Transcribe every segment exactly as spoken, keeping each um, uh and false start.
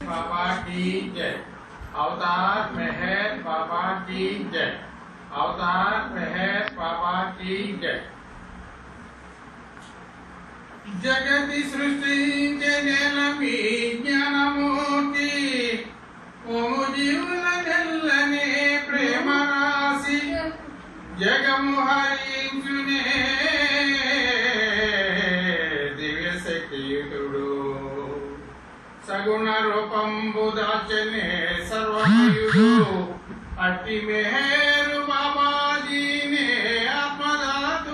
बाबा की जय। अवतार मेहर बाबा की जय। अवतार मेहर बाबा की जय। जगति सृष्टि जगलमी ज्ञानमूर्ति ओमु जीवन जल्लने प्रेम राशि जगमु हरिंचुने दिव्य शक्तियुतुडु सगुण रूपंबु दाचने सर्वमयुडु अति मेहरु बाबाजी ने आत्मदातु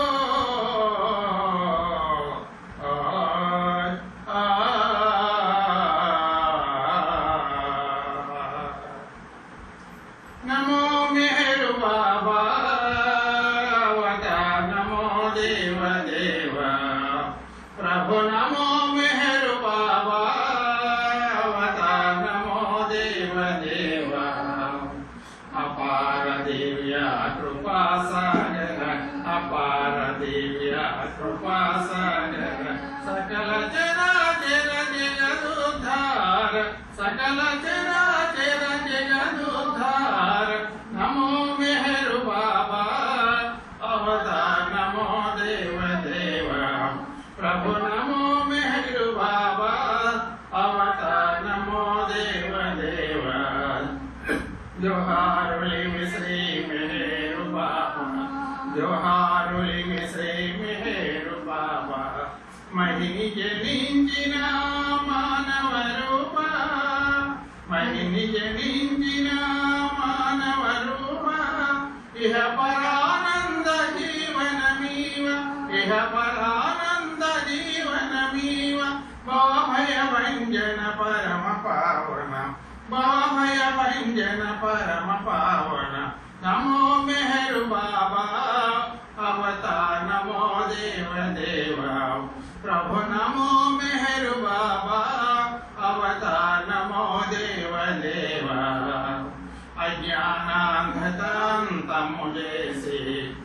नमो मेहरु बाबा अवतार नमो देव देव प्रभु नमो मेहरु बाबा अवतार नमो देव देव अपार दिव्य कृपा सागर अपार दिव्य कृपा सागर सकल चराचर जगदुद्धार सकल चराचर जगदुद्धार नमो मेहरु बाबा अवतार नमो देव देव प्रभु नमो मेहरु बाबा अवतार नमो देव देव जोहारुली श्री मेहरु बाबा जोहारुली श्री मेहरु बाबा महिनी जनिंचिन मानव रूप महिनी जनिंचिन मानव रूप इह परानंद जीवनमीव इह परानंद जीवनमीव भवभय भंजन परम पावन भवभय भंजन परम पावन नमो मेहरु बाबा अवतार नमो देव देव प्रभु नमो मेहरु बाबा अवतार नमो देव देव अज्ञानांधतां मुझे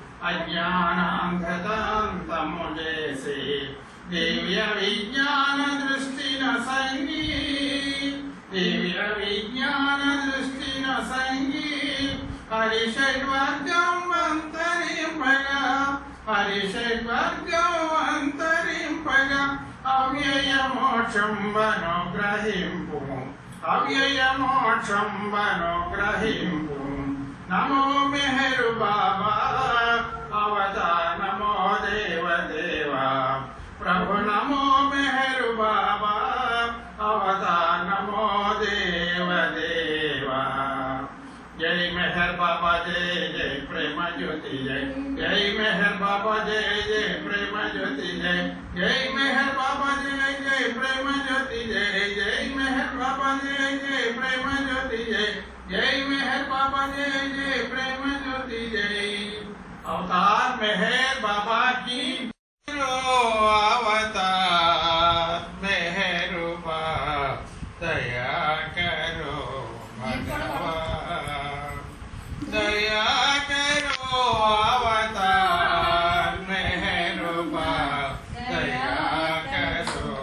अज्ञानांधतां मुझे दिव्य विज्ञान दृष्टि न संगी दिव्य विज्ञान दृष्टि न संगी हरिषड्वर्गं अंतरिंपगा हरिषड्वर्गं अंतरिंपगा अव्यय मोक्षं वनुग्रहिंपु अव्यय मोक्षं वनुग्रहिंपु नमो मेहरु बाबा अवतार नमो देव देव प्रभु नमो मेहरु बाबा अवतार नमो देव देव जय मेहर बाबा जय जय प्रेम ज्योति जय जय मेहर बाबा जय जय प्रेम ज्योति जय जय मेहर बाबा जय जय प्रेम ज्योति जय जय मेहर बाबा जय जय प्रेम ज्योति जय जय मेहर बाबा जय जय प्रेम ज्योति जय अवतार मेहर बाबा की अवतार मेहरु बाबा दया करो भगवान दया करो अवतार मेहरु बाबा दया करो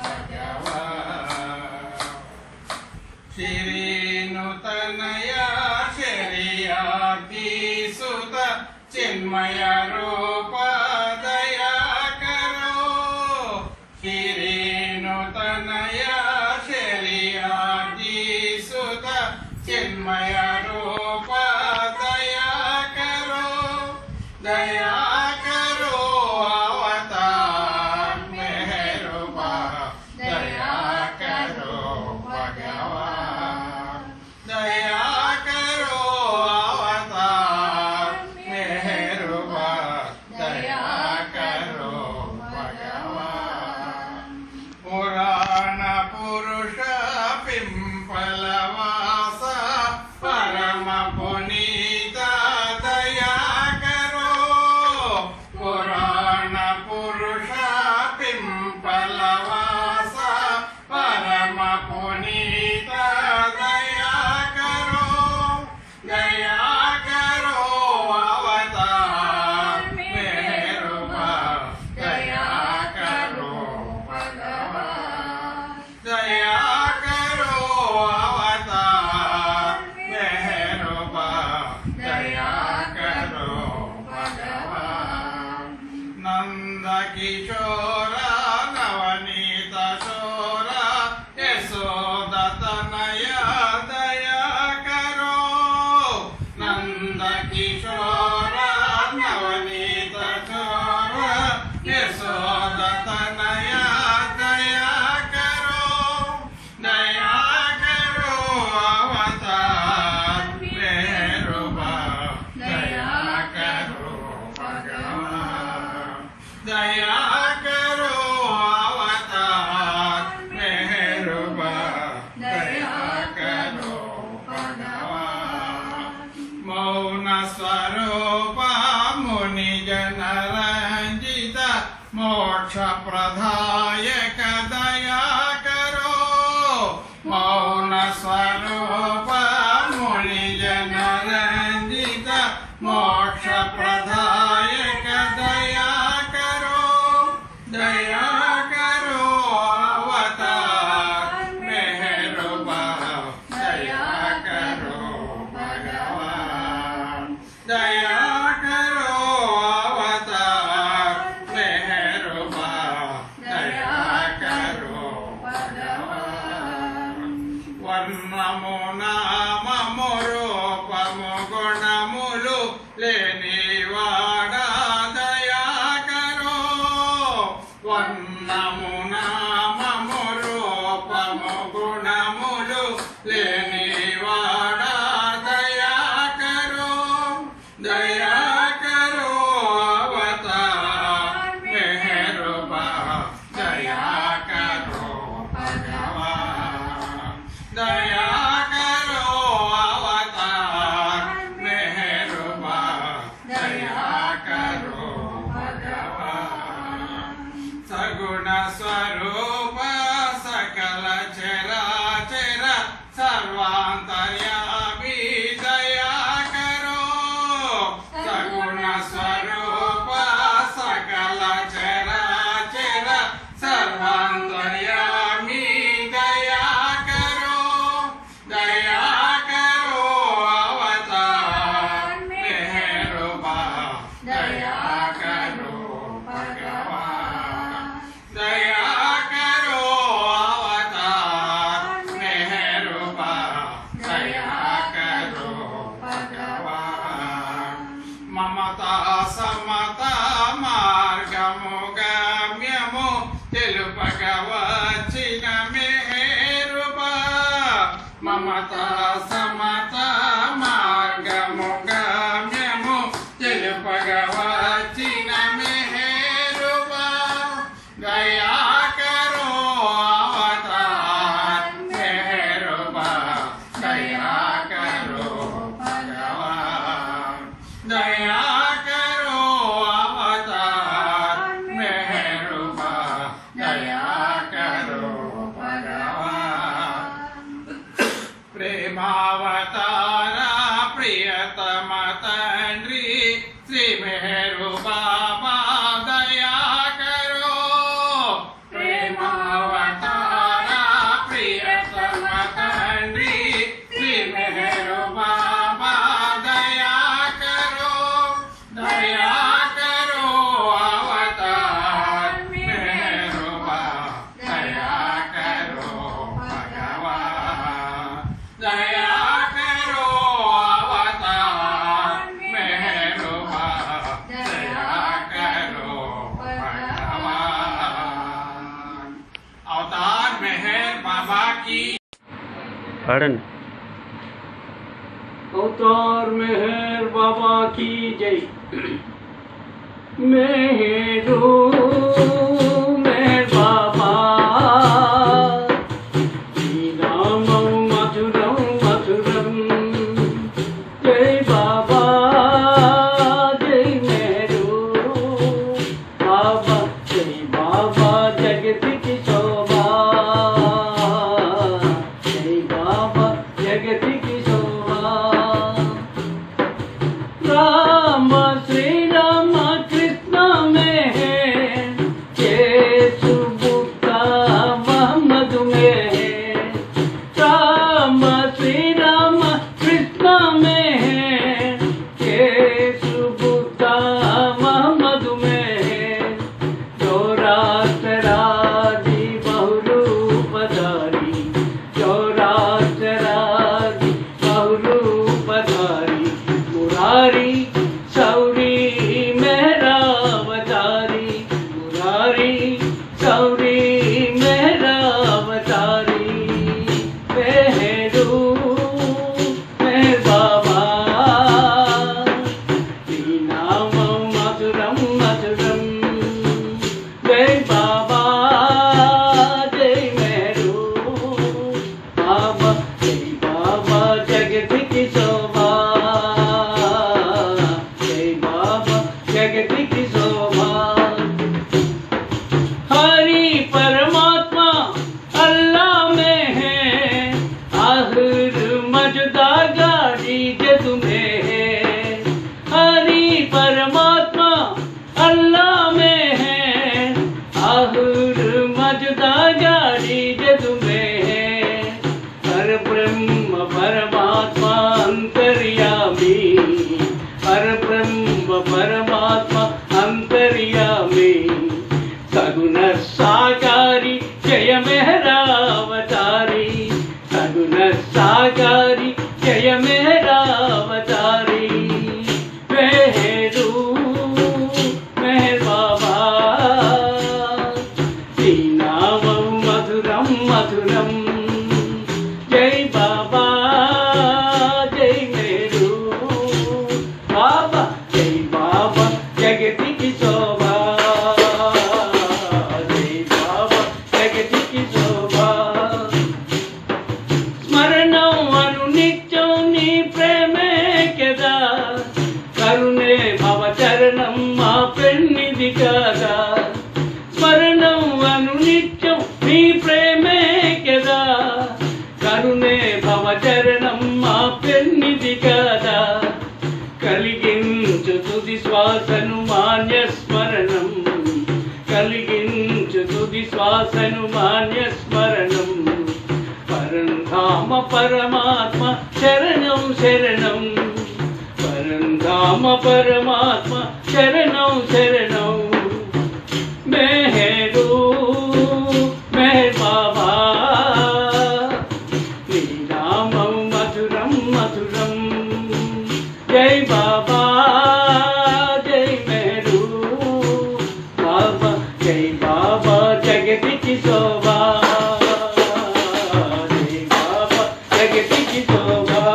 भगवान श्री नूतनया शरीयाति सुत चिन्मय रूप दया करो श्री नूतनया शरीयाति सुत चिन्मय रूप दया करो दया करो अवतार मेहरु बाबा दया करो भगवान दया करो अवतार मेहरु बाबा दया करो भगवान पुराण पुरुष पिंपलवास परम पुनीता दया करो मोक्ष प्रदायक दया करो मौन स्वरूप मुनि जन रंजित मोक्ष प्रदायक दया करो दया करो अवतार मेहरबान दया करो भगवान दया करो अवतार मेहरबान दया करो भगवान वर्णमो नाममो रूपमो गुणमुलु लेनिवाड़ा दया करो वर्णमो नाममो रूपमो गुणमुलु लेनिवाड़ा दया करो दया करो अवतार मेहरबान दया करो भगवान दया करो अवतार मेहरबान दया करो भगवान सगुण स्वरूप सकल चराचर सर्वांतर्यामी दया करो सगुण स्वरूप सकल चराचर सर्वांतर्यामी दया करो दया करो अवतार मेहरबान दया करो भगवान दया करो अवतार मेहरबान दया करो भगवान ममता समता मार्गमो गम्यमो తెలుపగవచ్చిన మెహరుబా మమతా సమతా మార్గము గమ్యము తెలుపగవచ్చిన మెహరుబా దయా కరో అవతార్ మెహరుబా దయా కరో భగవాన్ దయా కరో అవతార్ మెహరుబా दया करो भगवान प्रेमावतारा प्रियतम तंड्री श्री मेहरु बाबा दया करो प्रेमावतारा प्रियतम तंड्री श्री मेहरु बाबा दया करो दया करो अवतार मेहरबान दया करो भगवान दया करो अवतार मेहरबान दया करो भगवान अवतार मेहर बाबा की पढ़न अवतार मेहर बाबा की जय मेहरो मेहर बाबा श्रीरामं मधुरं मधुरं जय बाबा जय मेहरो बाबा जय बाबा जगत की शोभा जय बाबा जगत की शोभा राम श्री राम कृष्ण में है सौरी परमात्मा अंतर्यामी सगुण साकारी जय मेहरावतारी सगुण साकारी जय मेहरावतारी मेहरू मेहर बाबा नी नामं मधुरं मधुरं जय बाबा जय मेरू बाबा जय बाबा जगति की शोभा जय बाबा जगति की शोभा स्मरणं अनुनित्यं नी प्रेमे केदा करुणे भवचरणं मा पेन्निधि कदा स्मरणं अनुनित्यं नी प्रेमे केदा करुणे भवचरणं मा पेन्निधि कदा కలిగించు తుది శ్వాసను మాన్య స్మరణం కలిగించు తుది శ్వాసను మాన్య స్మరణం పరంధామ పరమాత్మ శరణం శరణం పరంధామ పరమాత్మ శరణం శరణం మెహరు మెహర్ బాబా నీ నామం మధురం మధురం जय बाबा जय मेरू बाबा जय बाबा जगति की शोभा जय बाबा जगति की शोभा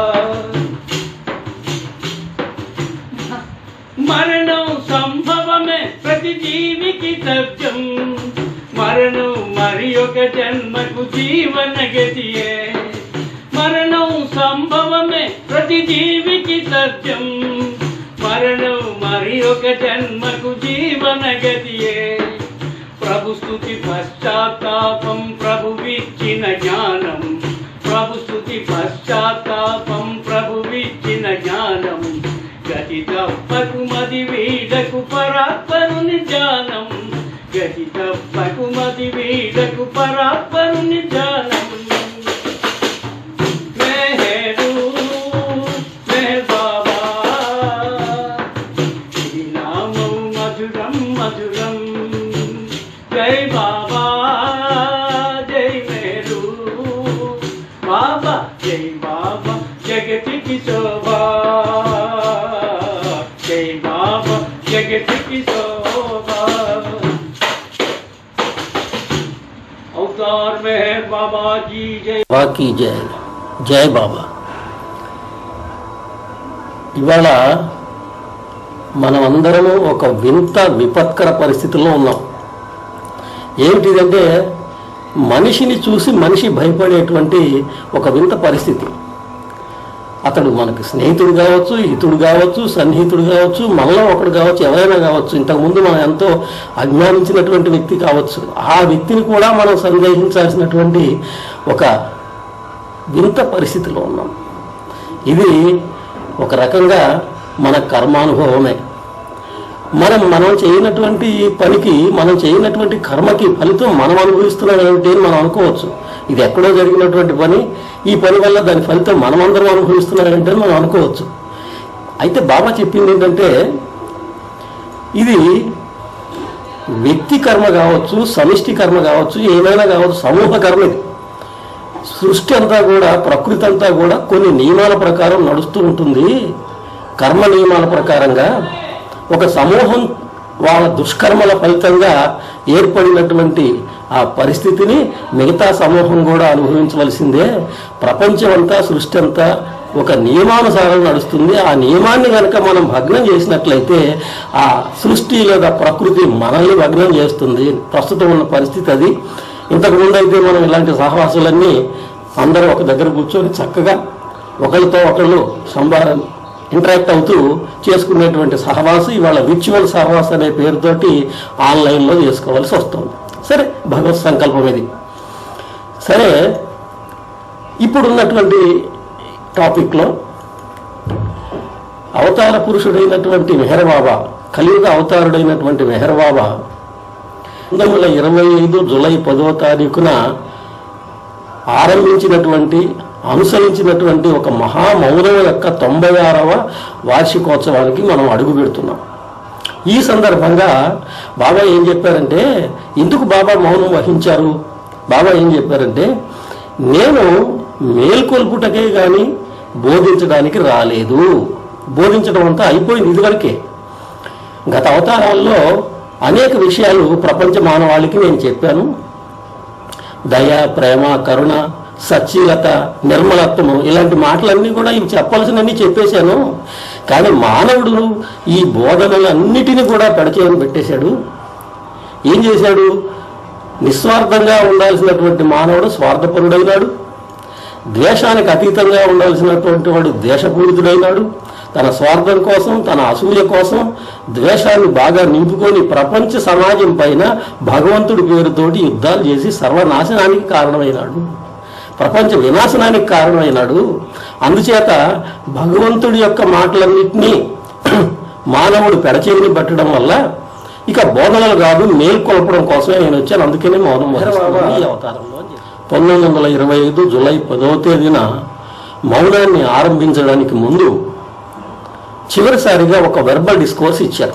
मरणं संभव में प्रति जीवी की तथ्यम मरणं मरि ఒక జన్మకు జీవన గతియే मरणं संभव में प्रति जीवी की सत्यम मरणं मरि ఒక జన్మకు జీవన గతియే ప్రభు స్తుతి పశ్చాత్తాపం ప్రభు విచ్చిన జ్ఞానం ప్రభు స్తుతి పశ్చాత్తాపం ప్రభు విచ్చిన జ్ఞానం గతి తప్పకు మది వీడకు పరాత్మను జ్ఞానం గతి తప్పకు మది వీడకు పరాత్మను జ్ఞానం मधुरम जय बाबा जय मेरू बाबा जय बाबा जगति की शोभा जय बाबा जगति की शोभा अवतार मेहर बाबा जी जय बाबा की जय जय बाबा ఇవాళ మనమందరము ఒక వింత విపత్కర పరిస్థితుల్లో ఉన్నాం. ఏమిటిదంటే మనిషిని చూసి మనిషి భయపడేటువంటి ఒక వింత పరిస్థితి. అతడు మనకు స్నేహితుడు కావచ్చు, హితుడు కావచ్చు, సన్నిహితుడు కావచ్చు, మనలో ఒకడు కావచ్చు, ఎవరైనా కావచ్చు, ఇంతకుముందు మనం ఎంతో అజ్ఞానించినటువంటి వ్యక్తి కావచ్చు. ఆ వ్యక్తిని కూడా మనం సందేహించాల్సినటువంటి ఒక వింత పరిస్థితిలో ఉన్నాం. ఇది ఒక రకంగా మన కర్మానుభవమే. మనం మనం చేయనటువంటి పనికి, మనం చేయనటువంటి కర్మకి ఫలితం మనం అనుభవిస్తున్నాం ఏమిటి అని మనం అనుకోవచ్చు. ఇది ఎక్కడో జరిగినటువంటి పని, ఈ పని వల్ల దాని ఫలితం మనమందరం అనుభవిస్తున్నాం ఏంటి అని మనం అనుకోవచ్చు. అయితే బాబా చెప్పింది ఏంటంటే, ఇది వ్యక్తి కర్మ కావచ్చు, సమిష్టి కర్మ కావచ్చు, ఏమైనా కావచ్చు, సమూహ కర్మ. ఇది సృష్టి అంతా కూడా, ప్రకృతి అంతా కూడా కొన్ని నియమాల ప్రకారం నడుస్తూ ఉంటుంది. కర్మ నియమాల ప్రకారంగా ఒక సమూహం వాళ్ళ దుష్కర్మల ఫలితంగా ఏర్పడినటువంటి ఆ పరిస్థితిని మిగతా సమూహం కూడా అనుభవించవలసిందే. ప్రపంచం అంతా, సృష్టి అంతా ఒక నియమానుసారం నడుస్తుంది. ఆ నియమాన్ని కనుక మనం భగ్నం చేసినట్లయితే ఆ సృష్టి లేదా ప్రకృతి మనల్ని భగ్నం చేస్తుంది. ప్రస్తుతం ఉన్న పరిస్థితి అది. ఇంతకుముందు అయితే మనం ఇలాంటి సహవాసాలన్నీ అందరూ ఒక దగ్గర కూర్చొని చక్కగా ఒకరితో ఒకళ్ళు సంభా ఇంటరాక్ట్ అవుతూ చేసుకునేటువంటి సహవాసం ఇవాళ విర్చువల్ సహవాసం అనే పేరుతోటి ఆన్లైన్లో చేసుకోవాల్సి వస్తుంది. సరే, భగవత్ సంకల్పం ఇది. సరే, ఇప్పుడున్నటువంటి టాపిక్లో అవతార పురుషుడైనటువంటి మెహర్ బాబా, కలియుగ అవతారుడైనటువంటి మెహర్ బాబా పంతొమ్మిది వందల ఇరవై ఐదు జూలై పదో తారీఖున ఆరంభించినటువంటి అనుసరించినటువంటి ఒక మహామౌనం యొక్క తొంభై ఆరవ వార్షికోత్సవానికి మనం అడుగు పెడుతున్నాం. ఈ సందర్భంగా బాబా ఏం చెప్పారంటే, ఎందుకు బాబా మౌనం వహించారు? బాబా ఏం చెప్పారంటే, నేను మేల్కొల్పుటకే కానీ బోధించడానికి రాలేదు. బోధించడం అంతా అయిపోయింది ఇదివరకే. గత అవతారాల్లో అనేక విషయాలు ప్రపంచ మానవాళికి నేను చెప్పాను. దయ, ప్రేమ, కరుణ, సచ్చీలత, నిర్మలత్వము, ఇలాంటి మాటలన్నీ కూడా ఇవి చెప్పాల్సినవన్నీ చెప్పేశాను. కానీ మానవుడు ఈ బోధనలన్నిటినీ కూడా పెడచేయని పెట్టేశాడు. ఏం చేశాడు? నిస్వార్థంగా ఉండాల్సినటువంటి మానవుడు స్వార్థపరుడైనాడు. ద్వేషానికి అతీతంగా ఉండాల్సినటువంటి వాడు ద్వేషపూరితుడైనాడు. తన స్వార్థం కోసం, తన అసూయ కోసం ద్వేషాన్ని బాగా నింపుకొని ప్రపంచ సమాజం పైన భగవంతుడి పేరుతోటి యుద్ధాలు చేసి సర్వనాశనానికి కారణమైనాడు. ప్రపంచ వినాశనానికి కారణమైనాడు. అందుచేత భగవంతుడి యొక్క మాటలన్నింటినీ మానవుడు పెడచేవిని పట్టడం వల్ల ఇక బోధనలు కాదు, మేల్కొల్పడం కోసమే నేను వచ్చాను. అందుకనే మౌనం వహిస్తున్నాను ఈ అవతారంలో. పంతొమ్మిది వందల ఇరవై ఐదు జూలై పదవ తేదీన మౌనాన్ని ఆరంభించడానికి ముందు చివరిసారిగా ఒక వెర్బల్ డిస్కోర్స్ ఇచ్చారు.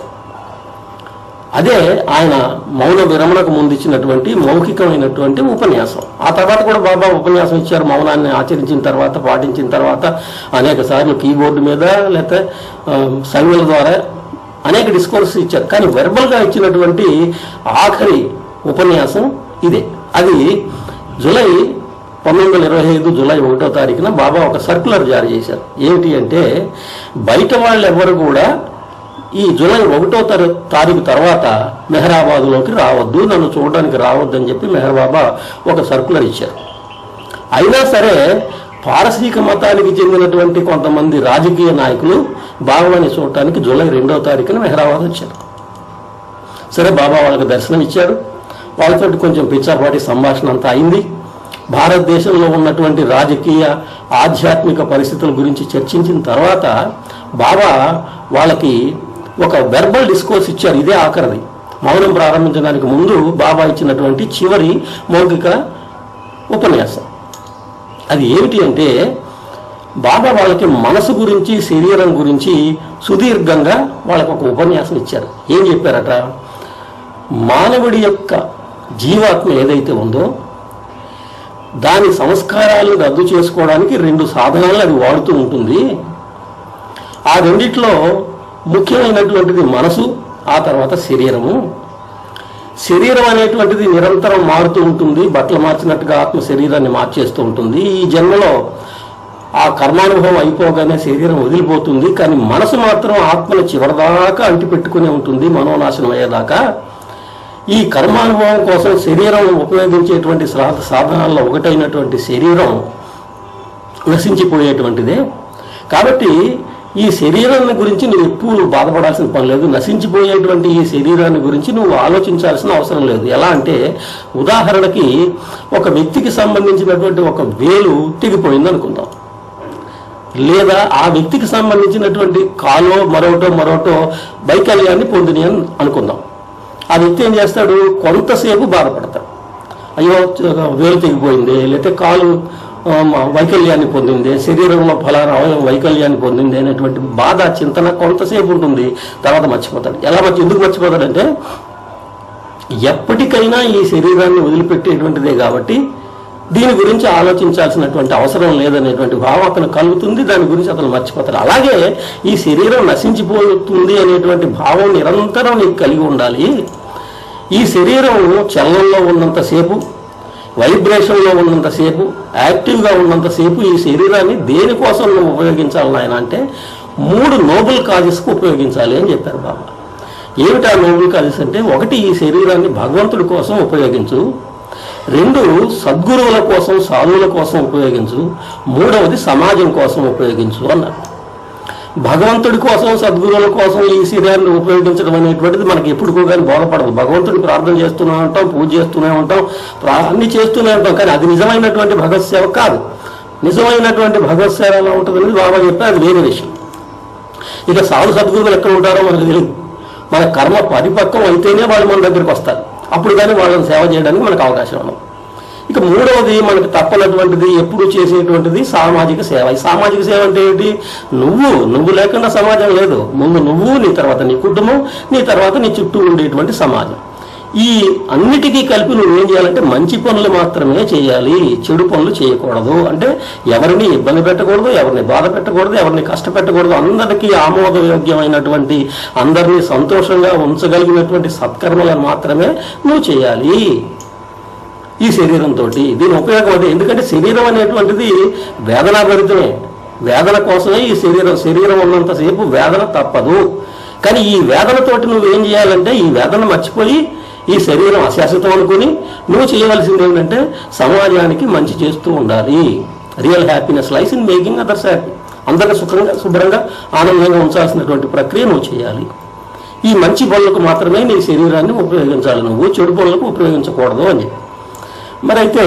అదే ఆయన మౌన విరమణకు ముందు ఇచ్చినటువంటి మౌఖికమైనటువంటి ఉపన్యాసం. ఆ తర్వాత కూడా బాబా ఉపన్యాసం ఇచ్చారు. మౌనాన్ని ఆచరించిన తర్వాత, పాటించిన తర్వాత అనేక సార్లు కీబోర్డు మీద లేకపోతే సంజ్ఞల ద్వారా అనేక డిస్కోర్స్ ఇచ్చారు. కానీ వెర్బల్గా ఇచ్చినటువంటి ఆఖరి ఉపన్యాసం ఇదే. అది జూలై పంతొమ్మిది వందల ఇరవై ఐదు జూలై ఒకటో తారీఖున బాబా ఒక సర్క్యులర్ జారీ చేశారు. ఏమిటి అంటే, బయట వాళ్ళు ఎవరు కూడా ఈ జూలై ఒకటో తారీఖు తర్వాత మెహరాబాద్లోకి రావద్దు, నన్ను చూడడానికి రావద్దు అని చెప్పి మెహర్ బాబా ఒక సర్క్యులర్ ఇచ్చారు. అయినా సరే పారసీక మతానికి చెందినటువంటి కొంతమంది రాజకీయ నాయకులు బాబాని చూడటానికి జూలై రెండవ తారీఖున మెహరాబాద్ వచ్చారు. సరే, బాబా వాళ్ళకి దర్శనం ఇచ్చారు. వాళ్ళతో కొంచెం పిచ్చాపాటి సంభాషణ అంతా అయింది. భారతదేశంలో ఉన్నటువంటి రాజకీయ, ఆధ్యాత్మిక పరిస్థితుల గురించి చర్చించిన తర్వాత బాబా వాళ్ళకి ఒక వెర్బల్ డిస్కోర్స్ ఇచ్చారు. ఇదే ఆఖరిది. మౌనం ప్రారంభించడానికి ముందు బాబా ఇచ్చినటువంటి చివరి మౌఖిక ఉపన్యాసం. అది ఏమిటి అంటే, బాబా వాళ్ళకి మనసు గురించి, శరీరం గురించి సుదీర్ఘంగా వాళ్ళకు ఒక ఉపన్యాసం ఇచ్చారు. ఏం చెప్పారట? మానవుడి యొక్క జీవాత్మ ఏదైతే ఉందో దాని సంస్కారాలను రద్దు చేసుకోవడానికి రెండు సాధనాలు అది వాడుతూ ఉంటుంది. ఆ రెండిట్లో ముఖ్యమైనటువంటిది మనసు, ఆ తర్వాత శరీరము. శరీరం అనేటువంటిది నిరంతరం మారుతూ ఉంటుంది. బట్టలు మార్చినట్టుగా ఆత్మ శరీరాన్ని మార్చేస్తూ ఉంటుంది. ఈ జన్మలో ఆ కర్మానుభవం అయిపోగానే శరీరం వదిలిపోతుంది. కానీ మనసు మాత్రం ఆత్మను చివరిదాకా అంటిపెట్టుకునే ఉంటుంది, మనోనాశనం అయ్యేదాకా. ఈ కర్మానుభవం కోసం శరీరం ఉపయోగించేటువంటి సాధనాల్లో ఒకటైనటువంటి శరీరం నశించిపోయేటువంటిదే. కాబట్టి ఈ శరీరాన్ని గురించి నువ్వు ఎప్పుడు బాధపడాల్సిన పని లేదు. నశించిపోయేటువంటి ఈ శరీరాన్ని గురించి నువ్వు ఆలోచించాల్సిన అవసరం లేదు. ఎలా అంటే, ఉదాహరణకి ఒక వ్యక్తికి సంబంధించినటువంటి ఒక వేలు తెగిపోయింది అనుకుందాం, లేదా ఆ వ్యక్తికి సంబంధించినటువంటి కాలో మరోటో మరోటో వైకల్యాన్ని పొందిని అనుకుందాం. ఆ వ్యక్తి ఏం చేస్తాడు? కొంతసేపు బాధపడతాడు. అయ్యో వేలు తెగిపోయింది, లేకపోతే కాలు వైకల్యాన్ని పొందింది, శరీరంలో ఫలానా అవయవం వైకల్యాన్ని పొందింది అనేటువంటి బాధ, చింతన కొంతసేపు ఉంటుంది. తర్వాత మర్చిపోతాడు. ఎలా మర్చి ఎందుకు మర్చిపోతాడంటే, ఎప్పటికైనా ఈ శరీరాన్ని వదిలిపెట్టేటువంటిదే కాబట్టి దీని గురించి ఆలోచించాల్సినటువంటి అవసరం లేదనేటువంటి భావం అతను కలుగుతుంది. దాని గురించి అతను మర్చిపోతాడు. అలాగే ఈ శరీరం నశించిపోతుంది అనేటువంటి భావం నిరంతరం నీకు కలిగి ఉండాలి. ఈ శరీరం చలనంలో ఉన్నంతసేపు, వైబ్రేషన్లో ఉన్నంతసేపు, యాక్టివ్గా ఉన్నంతసేపు ఈ శరీరాన్ని దేనికోసం నువ్వు ఉపయోగించాలి నాయన అంటే, మూడు నోబెల్ కాజెస్కు ఉపయోగించాలి అని చెప్పారు బాబా. ఏమిటా నోబెల్ కాజెస్ అంటే, ఒకటి ఈ శరీరాన్ని భగవంతుడి కోసం ఉపయోగించు, రెండు సద్గురువుల కోసం, సాధువుల కోసం ఉపయోగించు, మూడవది సమాజం కోసం ఉపయోగించు అన్నారు. భగవంతుడి కోసం, సద్గురువుల కోసం ఈ శరీరాన్ని ఉపయోగించడం అనేటువంటిది మనకి ఎప్పుడుకో కానీ బోధపడదు. భగవంతుడిని ప్రార్థన చేస్తూనే ఉంటాం, పూజ చేస్తూనే ఉంటాం, అన్ని చేస్తూనే ఉంటాం. కానీ అది నిజమైనటువంటి భగవత్ సేవ కాదు. నిజమైనటువంటి భగవత్ సేవ ఎలా ఉంటుందనేది బాబా చెప్పి అది వేరే విషయం. ఇక సాధు సద్గురువులు ఎక్కడ ఉంటారో మనకు తెలియదు. మన కర్మ పరిపక్వం అయితేనే వాళ్ళు మన దగ్గరికి వస్తారు. అప్పుడు కానీ వాళ్ళని సేవ చేయడానికి మనకు అవకాశం ఉండదు. ఇక మూడవది మనకు తప్పనటువంటిది ఎప్పుడు చేసేటువంటిది సామాజిక సేవ. ఈ సామాజిక సేవ అంటే ఏంటి? నువ్వు నువ్వు లేకుండా సమాజం లేదు. ముందు నువ్వు, నీ తర్వాత నీ కుటుంబం, నీ తర్వాత నీ చుట్టూ ఉండేటువంటి సమాజం. ఈ అన్నిటికీ కలిపి నువ్వు ఏం చేయాలంటే మంచి పనులు మాత్రమే చేయాలి, చెడు పనులు చేయకూడదు. అంటే ఎవరిని ఇబ్బంది పెట్టకూడదు, ఎవరిని బాధ పెట్టకూడదు, ఎవరిని కష్టపెట్టకూడదు. అందరికీ ఆమోదయోగ్యమైనటువంటి, అందరినీ సంతోషంగా ఉంచగలిగినటువంటి సత్కర్మలను మాత్రమే నువ్వు చేయాలి ఈ శరీరంతో. దీని ఉపయోగం అంటే, ఎందుకంటే శరీరం అనేటువంటిది వేదనాభరితమే. వేదన కోసమే ఈ శరీరం. శరీరం ఉన్నంతసేపు వేదన తప్పదు. కానీ ఈ వేదనతోటి నువ్వేం చేయాలంటే, ఈ వేదన మర్చిపోయి ఈ శరీరం అశాశ్వతం అనుకుని నువ్వు చేయవలసింది ఏంటంటే సమాజానికి మంచి చేస్తూ ఉండాలి. Real happiness lies in making others happy. అందరికీ సుఖంగా శుభ్రంగా ఆనందంగా ఉంచాల్సినటువంటి ప్రక్రియ నువ్వు చేయాలి. ఈ మంచి పనులకు మాత్రమే నీ శరీరాన్ని ఉపయోగించాలి, నువ్వు చెడు పనులకు ఉపయోగించకూడదు అని చెప్పి. మరి అయితే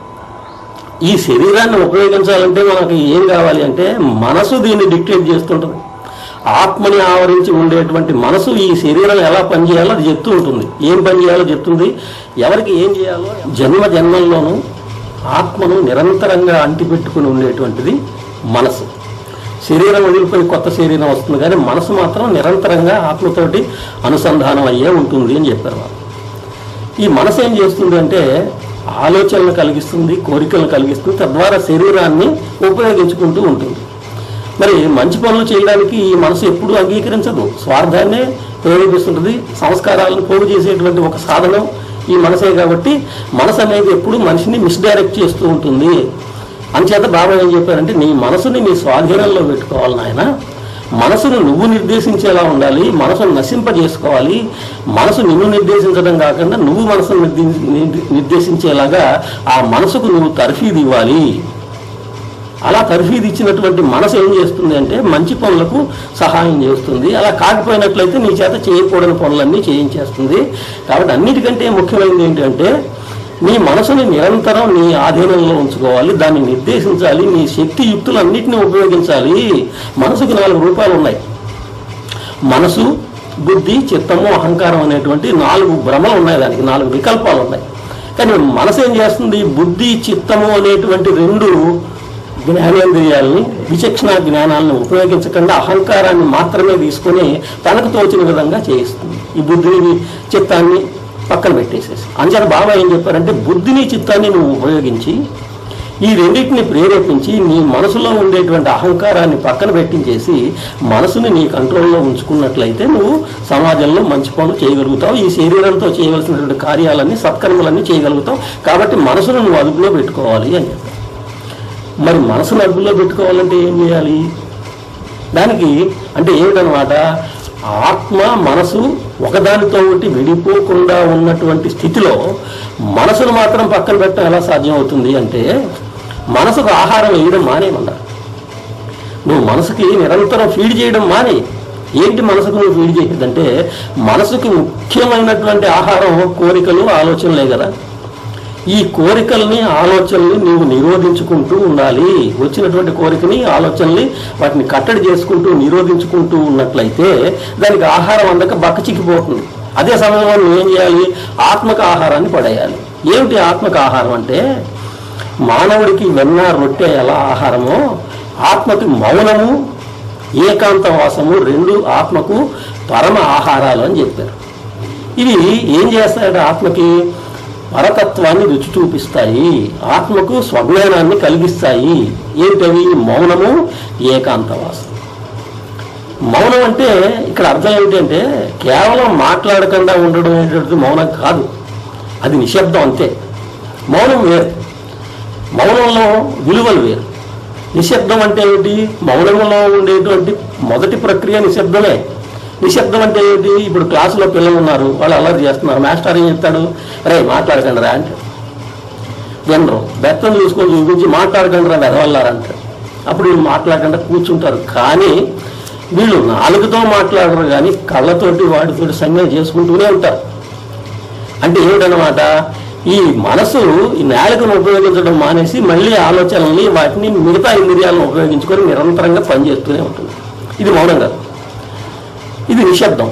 ఈ శరీరాన్ని ఉపయోగించాలంటే మనకి ఏం కావాలి అంటే, మనసు దీన్ని డిక్టేట్ చేస్తుంటుంది. ఆత్మని ఆవరించి ఉండేటువంటి మనసు ఈ శరీరం ఎలా పనిచేయాలో అది చెప్తూ ఉంటుంది. ఏం పని చేయాలో చెప్తుంది, ఎవరికి ఏం చేయాలో. జన్మ జన్మల్లోనూ ఆత్మను నిరంతరంగా అంటిపెట్టుకుని ఉండేటువంటిది మనసు. శరీరం వదిలిపోయి కొత్త శరీరం వస్తుంది, కానీ మనసు మాత్రం నిరంతరంగా ఆత్మతోటి అనుసంధానం అయ్యే ఉంటుంది అని చెప్పారు వాళ్ళు. ఈ మనసు ఏం చేస్తుంది అంటే ఆలోచనలు కలిగిస్తుంది, కోరికలను కలిగిస్తుంది, తద్వారా శరీరాన్ని ఉపయోగించుకుంటూ ఉంటుంది. మరి మంచి పనులు చేయడానికి ఈ మనసు ఎప్పుడూ అంగీకరించదు, స్వార్థాన్నే ప్రేరేపిస్తుంటుంది. సంస్కారాలను పోగు చేసేటువంటి ఒక సాధనం ఈ మనసే. కాబట్టి మనసు అనేది ఎప్పుడు మనిషిని మిస్డైరెక్ట్ చేస్తూ ఉంటుంది. అంచేత బాబా ఏం చెప్పారంటే, నీ మనసుని నీ స్వాధీనంలో పెట్టుకోవాలి నాయన. మనసును నువ్వు నిర్దేశించేలా ఉండాలి, మనసును నశింపజేసుకోవాలి. మనసు నిన్ను నిర్దేశించడం కాకుండా నువ్వు మనసును నిర్దేశించేలాగా ఆ మనసుకు నువ్వు తర్ఫీదు ఇవ్వాలి. అలా తర్ఫీదు ఇచ్చినటువంటి మనసు ఏం చేస్తుంది అంటే మంచి పనులకు సహాయం చేస్తుంది. అలా కాకపోయినట్లయితే నీ చేత చేయకూడని పనులన్నీ చేయించేస్తుంది. కాబట్టి అన్నిటికంటే ముఖ్యమైనది ఏంటంటే, నీ మనసుని నిరంతరం నీ ఆధీనంలో ఉంచుకోవాలి, దాన్ని నిర్దేశించాలి, నీ శక్తి యుక్తులన్నింటినీ ఉపయోగించాలి. మనసుకు నాలుగు రూపాలు ఉన్నాయి. మనసు, బుద్ధి, చిత్తము, అహంకారం అనేటువంటి నాలుగు భ్రమలు ఉన్నాయి, దానికి నాలుగు వికల్పాలు ఉన్నాయి. కానీ మనసు ఏం చేస్తుంది, బుద్ధి, చిత్తము అనేటువంటి రెండు జ్ఞానేంద్రియాలని, విచక్షణ జ్ఞానాలను ఉపయోగించకుండా అహంకారాన్ని మాత్రమే తీసుకొని తనకు తోచిన విధంగా చేయిస్తుంది. ఈ బుద్ధిని, చిత్తాన్ని పక్కన పెట్టేసేసి. అంచేత బాబా ఏం చెప్పారంటే, బుద్ధిని, చిత్తాన్ని నువ్వు ఉపయోగించి ఈ రెండింటిని ప్రేరేపించి నీ మనసులో ఉండేటువంటి అహంకారాన్ని పక్కన పెట్టించేసి మనసుని నీ కంట్రోల్లో ఉంచుకున్నట్లయితే నువ్వు సమాజంలో మంచి పనులు చేయగలుగుతావు. ఈ శరీరంతో చేయవలసినటువంటి కార్యాలన్నీ, సత్కర్మలన్నీ చేయగలుగుతావు. కాబట్టి మనసును నువ్వు అదుపులో పెట్టుకోవాలి అని చెప్పారు. మరి మనసును అదుపులో పెట్టుకోవాలంటే ఏం చేయాలి? దానికి అంటే ఏమిటనమాట, ఆత్మ మనసు ఒకదానితో ఒకటి విడిపోకుండా ఉన్నటువంటి స్థితిలో మనసును మాత్రం పక్కన పెట్టడం ఎలా సాధ్యం అవుతుంది అంటే, మనసుకు ఆహారం వేయడం మానేయమన్నారు. నువ్వు మనసుకి నిరంతరం ఫీడ్ చేయడం మానే. ఏంటి మనసుకు నువ్వు ఫీడ్ చేయదంటే, మనసుకి ముఖ్యమైనటువంటి ఆహారం కోరికలు, ఆలోచనలే కదా. ఈ కోరికల్ని, ఆలోచనల్ని నీవు నిరోధించుకుంటూ ఉండాలి. వచ్చినటువంటి కోరికని, ఆలోచనల్ని వాటిని కట్టడి చేసుకుంటూ నిరోధించుకుంటూ ఉన్నట్లయితే దానికి ఆహారం అందక బక్కచిక్కిపోతుంది. అదే సమయంలో నువ్వేం చేయాలి, ఆత్మక ఆహారాన్ని పడేయాలి. ఏమిటి ఆత్మక ఆహారం అంటే, మానవుడికి వెన్న, రొట్టె ఎలా ఆహారమో ఆత్మకి మౌనము, ఏకాంతవాసము రెండు ఆత్మకు పరమ ఆహారాలు అని చెప్పారు. ఇవి ఏం చేస్తాయంటే ఆత్మకి పరతత్వాన్ని రుచి చూపిస్తాయి, ఆత్మకు స్వజ్ఞానాన్ని కలిగిస్తాయి. ఏంటవి? మౌనము, ఏకాంతవాసం. మౌనం అంటే ఇక్కడ అర్థం ఏమిటంటే కేవలం మాట్లాడకుండా ఉండడం అనేటువంటిది మౌనం కాదు, అది నిశ్శబ్దం అంతే. మౌనం వేరు, మౌనంలో విలువలు వేరు. నిశ్శబ్దం అంటే ఏమిటి? మౌనంలో ఉండేటువంటి మొదటి ప్రక్రియ నిశ్శబ్దమే. నిశ్శబ్దం అంటే ఏంటి? ఇప్పుడు క్లాసులో పిల్లలు ఉన్నారు, వాళ్ళు అల్లరి చేస్తున్నారు, మాస్టర్ ఏం చెప్తాడు, రే మాట్లాడకండి రా అంటే వినరు. బెత్తం చూసుకొని చూపించి మాట్లాడకండి రా వెదవల్లారంటారు. అప్పుడు వీళ్ళు మాట్లాడకుండా కూర్చుంటారు. కానీ వీళ్ళు నాలుగుతో మాట్లాడరు, కానీ కళ్ళతోటి వాటితోటి సంజ్ఞ చేసుకుంటూనే ఉంటారు. అంటే ఏమిటనమాట, ఈ మనసు ఈ నాలుకను ఉపయోగించడం మానేసి మళ్ళీ ఆలోచనల్ని, వాటిని మిగతా ఇంద్రియాలను ఉపయోగించుకొని నిరంతరంగా పనిచేస్తూనే ఉంటుంది. ఇది మౌనం కాదు, ఇది నిశ్శబ్దం.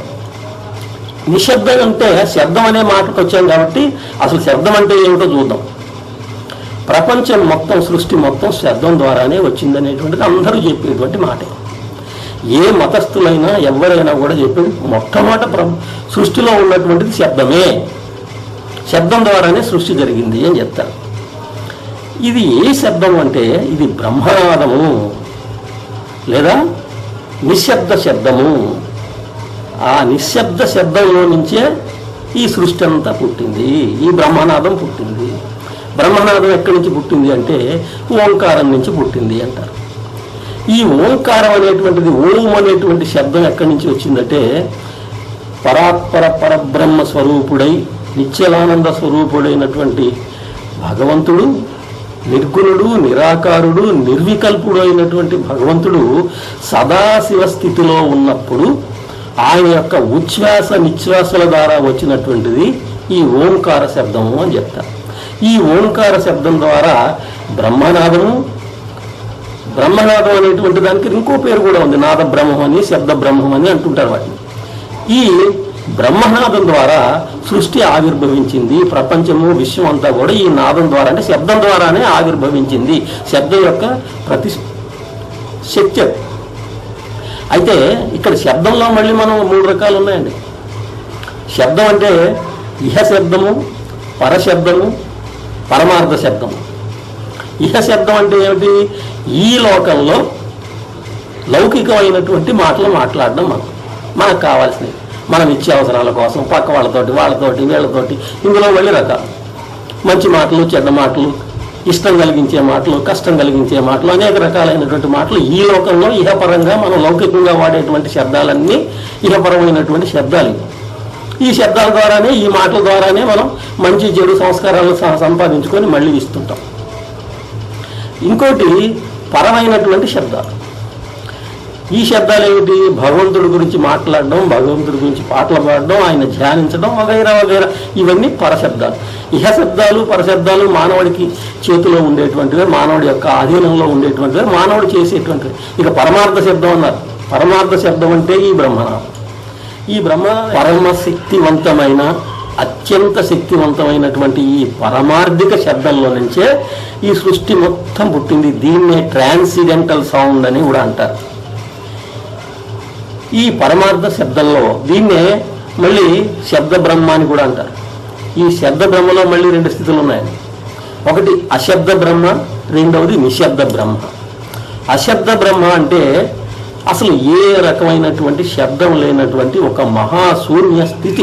నిశ్శబ్దం అంటే శబ్దం అనే మాటకు వచ్చాం కాబట్టి అసలు శబ్దం అంటే ఏమిటో చూద్దాం. ప్రపంచం మొత్తం, సృష్టి మొత్తం శబ్దం ద్వారానే వచ్చిందనేటువంటిది అందరూ చెప్పేటువంటి మాట. ఏ మతస్థులైనా ఎవరైనా కూడా చెప్పేది మొట్టమొదట ప్ర సృష్టిలో ఉన్నటువంటిది శబ్దమే, శబ్దం ద్వారానే సృష్టి జరిగింది అని చెప్తారు. ఇది ఏ శబ్దం అంటే ఇది బ్రహ్మనాదము లేదా నిశ్శబ్ద శబ్దము. ఆ నిశ్శబ్ద శబ్దంలో నుంచే ఈ సృష్టి అంతా పుట్టింది, ఈ బ్రహ్మనాదం పుట్టింది. బ్రహ్మనాదం ఎక్కడి నుంచి పుట్టింది అంటే ఓంకారం నుంచి పుట్టింది అంటారు. ఈ ఓంకారం అనేటువంటిది, ఓం అనేటువంటి శబ్దం ఎక్కడి నుంచి వచ్చిందంటే పరాత్పర పరబ్రహ్మ స్వరూపుడై నిత్యలానంద స్వరూపుడైనటువంటి భగవంతుడు, నిర్గుణుడు, నిరాకారుడు, నిర్వికల్పుడు అయినటువంటి భగవంతుడు సదాశివ స్థితిలో ఉన్నప్పుడు ఆయన యొక్క ఉచ్ఛ్వాస నిశ్వాసల ద్వారా వచ్చినటువంటిది ఈ ఓంకార శబ్దము అని చెప్తారు. ఈ ఓంకార శబ్దం ద్వారా బ్రహ్మనాదము, బ్రహ్మనాదం అనేటువంటి దానికి ఇంకో పేరు కూడా ఉంది, నాద బ్రహ్మం అని, శబ్ద బ్రహ్మం అని అంటుంటారు వాటిని. ఈ బ్రహ్మనాదం ద్వారా సృష్టి ఆవిర్భవించింది. ప్రపంచము, విశ్వం అంతా కూడా ఈ నాదం ద్వారా అంటే శబ్దం ద్వారానే ఆవిర్భవించింది. శబ్దం యొక్క ప్రతి శక్తి. అయితే ఇక్కడ శబ్దంలో మళ్ళీ మనం మూడు రకాలు ఉన్నాయండి. శబ్దం అంటే ఇహ శబ్దము, పరశబ్దము, పరమార్థ శబ్దము. ఇహ శబ్దం అంటే ఏమిటి? ఈ లోకంలో లౌకికమైనటువంటి మాటలు మాట్లాడడం మనం మనకు కావాల్సినవి, మన నిత్యావసరాల కోసం, పక్క వాళ్ళతోటి, వాళ్ళతోటి, వీళ్ళతోటి. ఇందులో మళ్ళీ రకాలు, మంచి మాటలు, చెడ్డ మాటలు, ఇష్టం కలిగించే మాటలు, కష్టం కలిగించే మాటలు, అనేక రకాలైనటువంటి మాటలు ఈ లోకంలో ఇహపరంగా మనం లౌకికంగా వాడేటువంటి శబ్దాలన్నీ ఇహపరమైనటువంటి శబ్దాలు. ఈ శబ్దాల ద్వారానే, ఈ మాటల ద్వారానే మనం మంచి చెడు సంస్కారాలను సంపాదించుకొని మళ్ళీ ఇస్తుంటాం. ఇంకోటి పరమైనటువంటి శబ్దాలు. ఈ శబ్దాలు ఏమిటి? భగవంతుడి గురించి మాట్లాడడం, భగవంతుడి గురించి పాటలు పాడడం, ఆయన ధ్యానించడం వగైరా వగైరా, ఇవన్నీ పరశబ్దాలు. ఇహ శబ్దాలు, పరశబ్దాలు మానవుడికి చేతిలో ఉండేటువంటివే, మానవుడి యొక్క ఆధీనంలో ఉండేటువంటివే, మానవుడు చేసేటువంటివి. ఇక పరమార్థ శబ్దం అన్నారు. పరమార్థ శబ్దం అంటే ఈ బ్రహ్మనాదం. ఈ బ్రహ్మ పరమశక్తివంతమైన, అత్యంత శక్తివంతమైనటువంటి ఈ పరమార్థిక శబ్దంలో నుంచే ఈ సృష్టి మొత్తం పుట్టింది. దీన్నే ట్రాన్సిడెంటల్ సౌండ్ అని కూడా అంటారు. ఈ పరమార్థ శబ్దంలో దీన్నే మళ్ళీ శబ్ద బ్రహ్మ అని కూడా అంటారు. ఈ శబ్ద బ్రహ్మలో మళ్ళీ రెండు స్థితులు ఉన్నాయి. ఒకటి అశబ్ద బ్రహ్మ, రెండవది నిశ్శబ్ద బ్రహ్మ. అశబ్ద బ్రహ్మ అంటే అసలు ఏ రకమైనటువంటి శబ్దం లేనటువంటి ఒక మహాశూన్య స్థితి,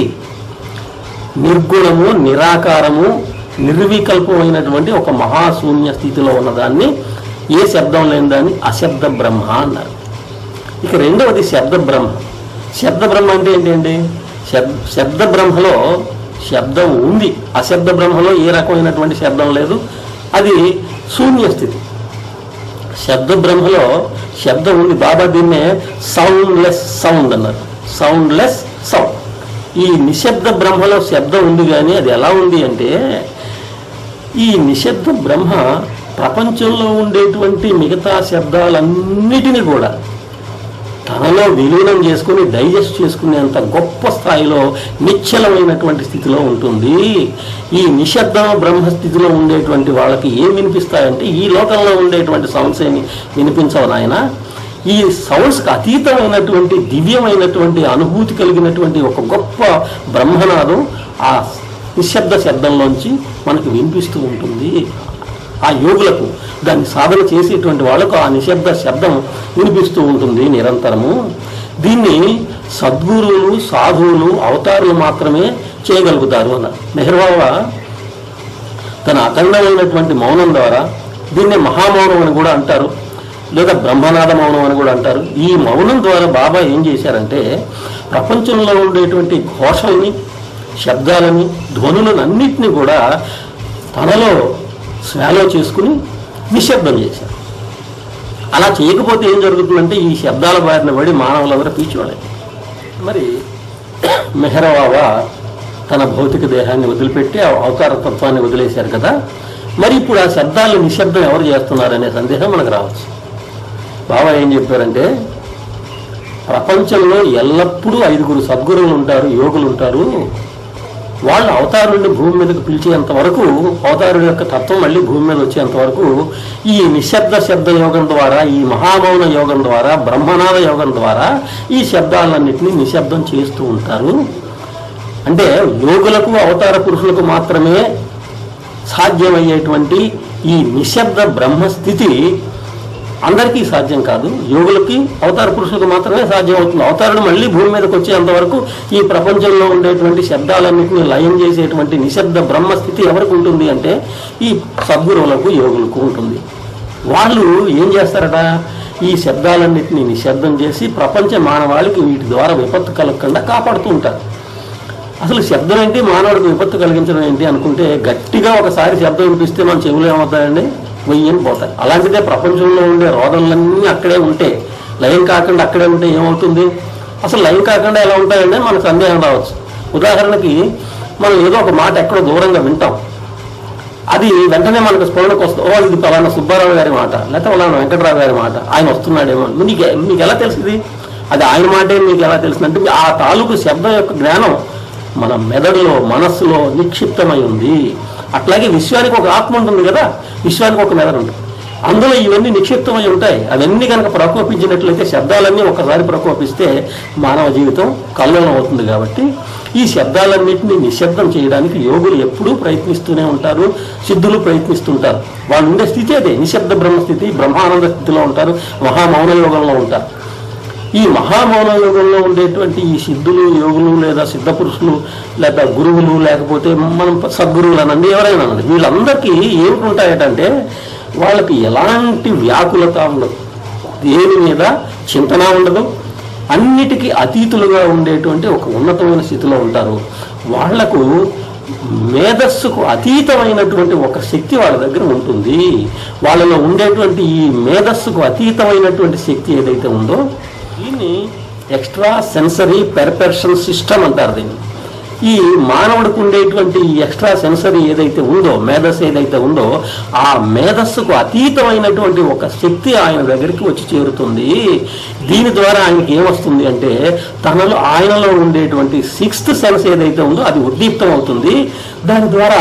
నిర్గుణము, నిరాకారము, నిర్వికల్పమైనటువంటి ఒక మహాశూన్య స్థితిలో ఉన్నదాన్ని, ఏ శబ్దం లేని దాన్ని అశబ్ద బ్రహ్మ అన్నారు. ఇక రెండవది శబ్ద బ్రహ్మ. శబ్ద బ్రహ్మ అంటే ఏంటండి? శబ్ శబ్ద బ్రహ్మలో శబ్దం ఉంది, అశబ్ద బ్రహ్మలో ఏ రకమైనటువంటి శబ్దం లేదు, అది శూన్య స్థితి. శబ్ద బ్రహ్మలో శబ్దం ఉంది. బాబా దీన్నే సౌండ్లెస్ సౌండ్ అన్నారు. Soundless sound. ఈ నిశ్శబ్ద బ్రహ్మలో శబ్దం ఉంది, కానీ అది ఎలా ఉంది అంటే ఈ నిశ్శబ్ద బ్రహ్మ ప్రపంచంలో ఉండేటువంటి మిగతా శబ్దాలన్నిటినీ కూడా తనలో విలీనం చేసుకుని డైజెస్ట్ చేసుకునేంత గొప్ప స్థాయిలో నిశ్చలమైనటువంటి స్థితిలో ఉంటుంది. ఈ నిశ్శబ్ద బ్రహ్మస్థితిలో ఉండేటువంటి వాళ్ళకి ఏం వినిపిస్తాయంటే ఈ లోకంలో ఉండేటువంటి సౌండ్స్ ఏమి వినిపించవు నాయన. ఈ సౌండ్స్కి అతీతమైనటువంటి దివ్యమైనటువంటి అనుభూతి కలిగినటువంటి ఒక గొప్ప బ్రహ్మనాదం ఆ నిశ్శబ్ద శబ్దంలోంచి మనకు వినిపిస్తూ ఉంటుంది. ఆ యోగులకు, దాన్ని సాధన చేసేటువంటి వాళ్ళకు ఆ నిశ్శబ్ద శబ్దం వినిపిస్తూ ఉంటుంది నిరంతరము. దీన్ని సద్గురువులు, సాధువులు, అవతారులు మాత్రమే చేయగలుగుతారు అన్నారు. మెహర్ బాబా తన అఖండమైనటువంటి మౌనం ద్వారా, దీన్ని మహామౌనం అని కూడా అంటారు, లేదా బ్రహ్మనాద మౌనం అని కూడా అంటారు. ఈ మౌనం ద్వారా బాబా ఏం చేశారంటే ప్రపంచంలో ఉండేటువంటి ఘోషల్ని, శబ్దాలని, ధ్వనులను అన్నిటినీ కూడా తనలో స్వాలో చేసుకుని నిశ్శబ్దం చేశారు. అలా చేయకపోతే ఏం జరుగుతుందంటే ఈ శబ్దాల బారిన పడి మానవులందరూ పీచివాళ్ళే. మరి మెహర్ బాబా తన భౌతిక దేహాన్ని వదిలిపెట్టి ఆ అవతార తత్వాన్ని వదిలేశారు కదా. మరి ఇప్పుడు ఆ శబ్దాలు నిశ్శబ్దం ఎవరు చేస్తున్నారనే సందేహం మనకు రావచ్చు. బాబా ఏం చెప్పారంటే ప్రపంచంలో ఎల్లప్పుడూ ఐదుగురు సద్గురువులు ఉంటారు, యోగులు ఉంటారు. వాళ్ళు అవతారుడిని భూమి మీదకి పిలిచేంత వరకు, అవతారుడి యొక్క తత్వం మళ్ళీ భూమి మీద వచ్చేంత వరకు ఈ నిశ్శబ్ద శబ్ద యోగం ద్వారా, ఈ మహామౌన యోగం ద్వారా, బ్రహ్మనాద యోగం ద్వారా ఈ శబ్దాలన్నింటినీ నిశ్శబ్దం చేస్తూ ఉంటారు. అంటే యోగులకు అవతార పురుషులకు మాత్రమే సాధ్యమయ్యేటువంటి ఈ నిశ్శబ్ద బ్రహ్మస్థితి అందరికీ సాధ్యం కాదు. యోగులకి అవతార పురుషులకు మాత్రమే సాధ్యం అవుతుంది. అవతారుడు మళ్ళీ భూమి మీదకి వచ్చేంత వరకు ఈ ప్రపంచంలో ఉండేటువంటి శబ్దాలన్నింటినీ లయం చేసేటువంటి నిశ్శబ్ద బ్రహ్మస్థితి ఎవరికి ఉంటుంది అంటే ఈ సద్గురువులకు, యోగులకు ఉంటుంది. వాళ్ళు ఏం చేస్తారట, ఈ శబ్దాలన్నింటినీ నిశ్శబ్దం చేసి ప్రపంచ మానవాళికి వీటి ద్వారా విపత్తు కలగకుండా కాపాడుతూ ఉంటారు. అసలు శబ్దం ఏంటి, మానవుడికి విపత్తు కలిగించడం ఏంటి అనుకుంటే, గట్టిగా ఒకసారి శబ్దం వినిపిస్తే మన చెవులు ఏమవుతాయండి, వెయ్యని పోతాయి. అలాంటిదే ప్రపంచంలో ఉండే రోదనలన్నీ అక్కడే ఉంటే, లయం కాకుండా అక్కడే ఉంటే ఏమవుతుంది? అసలు లయం కాకుండా ఎలా ఉంటాయండి మనకు సందేహం రావచ్చు. ఉదాహరణకి మనం ఏదో ఒక మాట ఎక్కడో దూరంగా వింటాం, అది వెంటనే మనకు స్ఫురణకు వస్తుంది, ఓ ఇది పలానా సుబ్బారావు గారి మాట, లేకపోతే పలానా వెంకటరావు గారి మాట, ఆయన వస్తున్నాడేమో. మీకు మీకు ఎలా తెలిసింది అది ఆయన మాటే? మీకు ఎలా తెలిసిందంటే ఆ తాలూకు శబ్దం యొక్క జ్ఞానం మన మెదడులో, మనస్సులో నిక్షిప్తమై ఉంది. అట్లాగే విశ్వానికి ఒక ఆత్మ ఉంటుంది కదా, విశ్వానికి ఒక మెదడు ఉంటుంది, అందులో ఇవన్నీ నిక్షిప్తమై ఉంటాయి. అవన్నీ కనుక ప్రకోపించినట్లయితే, శబ్దాలన్నీ ఒకసారి ప్రకోపిస్తే మానవ జీవితం కల్లోలం అవుతుంది. కాబట్టి ఈ శబ్దాలన్నింటినీ నిశ్శబ్దం చేయడానికి యోగులు ఎప్పుడూ ప్రయత్నిస్తూనే ఉంటారు, సిద్ధులు ప్రయత్నిస్తుంటారు. వాళ్ళు ఉండే స్థితి అదే నిశ్శబ్ద బ్రహ్మస్థితి, బ్రహ్మానంద స్థితిలో ఉంటారు, మహామౌన యోగంలో ఉంటారు. ఈ మహామౌన యోగంలో ఉండేటువంటి ఈ సిద్ధులు, యోగులు లేదా సిద్ధ పురుషులు లేదా గురువులు, లేకపోతే మనం సద్గురువులు అనండి, ఎవరైనా అనండి, వీళ్ళందరికీ ఏమిటి ఉంటాయటంటే వాళ్ళకి ఎలాంటి వ్యాకులత ఉండదు, దేని మీద చింతన ఉండదు, అన్నిటికీ అతీతులుగా ఉండేటువంటి ఒక ఉన్నతమైన స్థితిలో ఉంటారు. వాళ్లకు మేధస్సుకు అతీతమైనటువంటి ఒక శక్తి వాళ్ళ దగ్గర ఉంటుంది. వాళ్ళలో ఉండేటువంటి ఈ మేధస్సుకు అతీతమైనటువంటి శక్తి ఏదైతే ఉందో దీన్ని ఎక్స్ట్రా సెన్సరీ పెర్పెర్షన్ సిస్టమ్ అంటారు. దీన్ని ఈ మానవుడికి ఉండేటువంటి ఈ ఎక్స్ట్రా సెన్సరీ ఏదైతే ఉందో, మేధస్సు ఏదైతే ఉందో, ఆ మేధస్సుకు అతీతమైనటువంటి ఒక శక్తి ఆయన దగ్గరికి వచ్చి చేరుతుంది. దీని ద్వారా ఆయనకి ఏమొస్తుంది అంటే తనలో ఆయనలో ఉండేటువంటి సిక్స్త్ సెన్స్ ఏదైతే ఉందో అది ఉద్దీప్తం అవుతుంది. దాని ద్వారా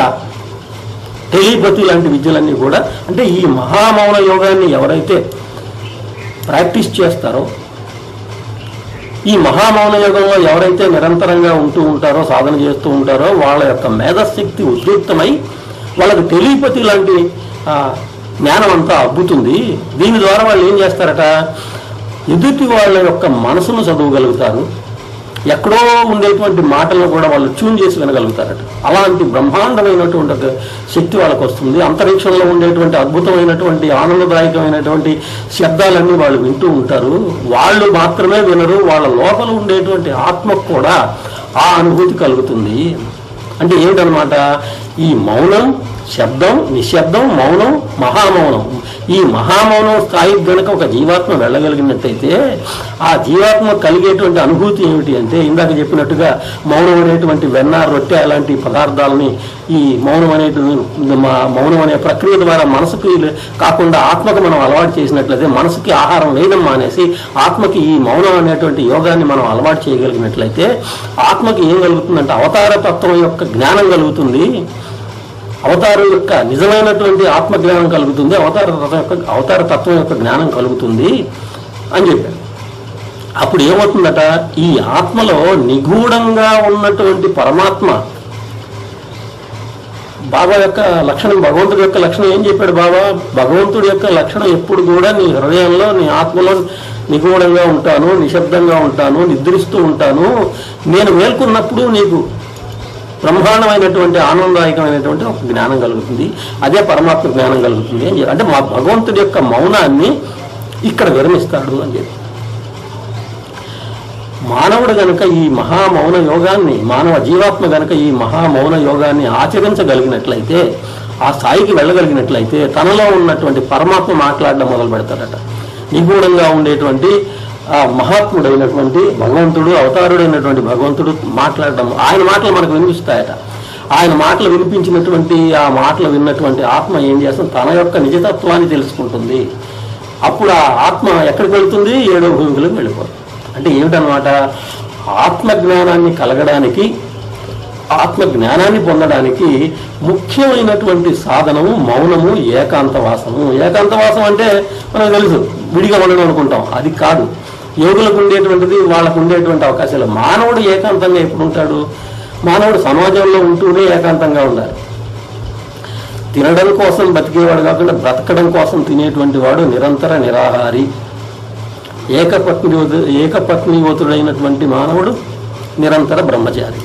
టెలిపతి లాంటి విద్యలన్నీ కూడా, అంటే ఈ మహామౌన యోగాన్ని ఎవరైతే ప్రాక్టీస్ చేస్తారో, ఈ మహామౌన యోగంలో ఎవరైతే నిరంతరంగా ఉంటూ ఉంటారో, సాధన చేస్తూ ఉంటారో, వాళ్ళ యొక్క మేధశక్తి ఉద్రిక్తమై వాళ్ళకి టెలిపతి లాంటి జ్ఞానం అంతా అబ్బుతుంది. దీని ద్వారా వాళ్ళు ఏం చేస్తారట, ఎదుటి వాళ్ళ యొక్క మనసును చదవగలుగుతారు, ఎక్కడో ఉండేటువంటి మాటలను కూడా వాళ్ళు ట్యూన్ చేసి వినగలుగుతారట. అలాంటి బ్రహ్మాండమైనటువంటి ఒక శక్తి వాళ్ళకు వస్తుంది. అంతరిక్షంలో ఉండేటువంటి అద్భుతమైనటువంటి ఆనందదాయకమైనటువంటి శబ్దాలన్నీ వాళ్ళు వింటూ ఉంటారు. వాళ్ళు మాత్రమే వినరు, వాళ్ళ లోపల ఉండేటువంటి ఆత్మకు కూడా ఆ అనుభూతి కలుగుతుంది. అంటే ఏమిటనమాట, ఈ మౌనం, శబ్దం, నిశ్శబ్దం, మౌనం, మహామౌనం, ఈ మహామౌనం స్థాయికి గనక ఒక జీవాత్మ వెళ్ళగలిగినట్టయితే ఆ జీవాత్మ కలిగేటువంటి అనుభూతి ఏమిటి అంటే, ఇందాక చెప్పినట్టుగా మౌనం అనేటువంటి వెన్న, రొట్టె అలాంటి పదార్థాలని ఈ మౌనం అనేటువంటి మౌనం అనే ప్రక్రియ ద్వారా మనసుకి కాకుండా ఆత్మకు మనం అలవాటు చేసినట్లయితే, మనసుకి ఆహారం వేయడం మానేసి ఆత్మకి ఈ మౌనం అనేటువంటి యోగాన్ని మనం అలవాటు చేయగలిగినట్లయితే ఆత్మకి ఏం కలుగుతుందంటే అవతార తత్వం యొక్క జ్ఞానం కలుగుతుంది, అవతారం యొక్క నిజమైనటువంటి ఆత్మజ్ఞానం కలుగుతుంది, అవతార తత్వం యొక్క అవతార తత్వం యొక్క జ్ఞానం కలుగుతుంది అని చెప్పారు. అప్పుడు ఏమవుతుందట, ఈ ఆత్మలో నిగూఢంగా ఉన్నటువంటి పరమాత్మ, బాబా యొక్క లక్షణం, భగవంతుడి యొక్క లక్షణం ఏం చెప్పాడు బాబా? భగవంతుడి యొక్క లక్షణం ఎప్పుడు కూడా నీ హృదయంలో, నీ ఆత్మలో నిగూఢంగా ఉంటాను, నిశ్శబ్దంగా ఉంటాను, నిద్రిస్తూ ఉంటాను, నేను మేల్కొన్నప్పుడు నీకు బ్రహ్మాండమైనటువంటి ఆనందదాయకమైనటువంటి ఒక జ్ఞానం కలుగుతుంది, అదే పరమాత్మ జ్ఞానం కలుగుతుంది అని చెప్పి, అంటే మా భగవంతుడి యొక్క మౌనాన్ని ఇక్కడ విరమిస్తాడు అని చెప్పి. మానవుడు గనక ఈ మహామౌన యోగాన్ని, మానవ జీవాత్మ గనక ఈ మహామౌన యోగాన్ని ఆచరించగలిగినట్లయితే, ఆ స్థాయికి వెళ్ళగలిగినట్లయితే తనలో ఉన్నటువంటి పరమాత్మ మాట్లాడడం మొదలు పెడతాడట. నిగూఢంగా ఉండేటువంటి ఆ మహాత్ముడైనటువంటి భగవంతుడు, అవతారుడైనటువంటి భగవంతుడు మాట్లాడడం, ఆయన మాటలు మనకు వినిపిస్తాయట. ఆయన మాటలు వినిపించినటువంటి ఆ మాటలు విన్నటువంటి ఆత్మ ఏం చేస్తుంది, తన యొక్క నిజతత్వాన్ని తెలుసుకుంటుంది. అప్పుడు ఆ ఆత్మ ఎక్కడికి వెళుతుంది, ఏడో భూమికలకు వెళ్ళిపోతుంది. అంటే ఏమిటనమాట, ఆత్మజ్ఞానాన్ని కలగడానికి ఆత్మ జ్ఞానాన్ని పొందడానికి ముఖ్యమైనటువంటి సాధనము మౌనము, ఏకాంతవాసము. ఏకాంతవాసం అంటే మనకు తెలుసు, విడిగా ఉండడం అనుకుంటాం, అది కాదు. యోగులకు ఉండేటువంటిది వాళ్ళకు ఉండేటువంటి అవకాశాలు. మానవుడు ఏకాంతంగా ఎప్పుడు ఉంటాడు? మానవుడు సమాజంలో ఉంటూనే ఏకాంతంగా ఉండాలి. తినడం కోసం బతికేవాడు కాకుండా బ్రతకడం కోసం తినేటువంటి వాడు నిరంతర నిరాహారి. ఏకపత్ని ఏకపత్నివతుడైనటువంటి మానవుడు నిరంతర బ్రహ్మచారి.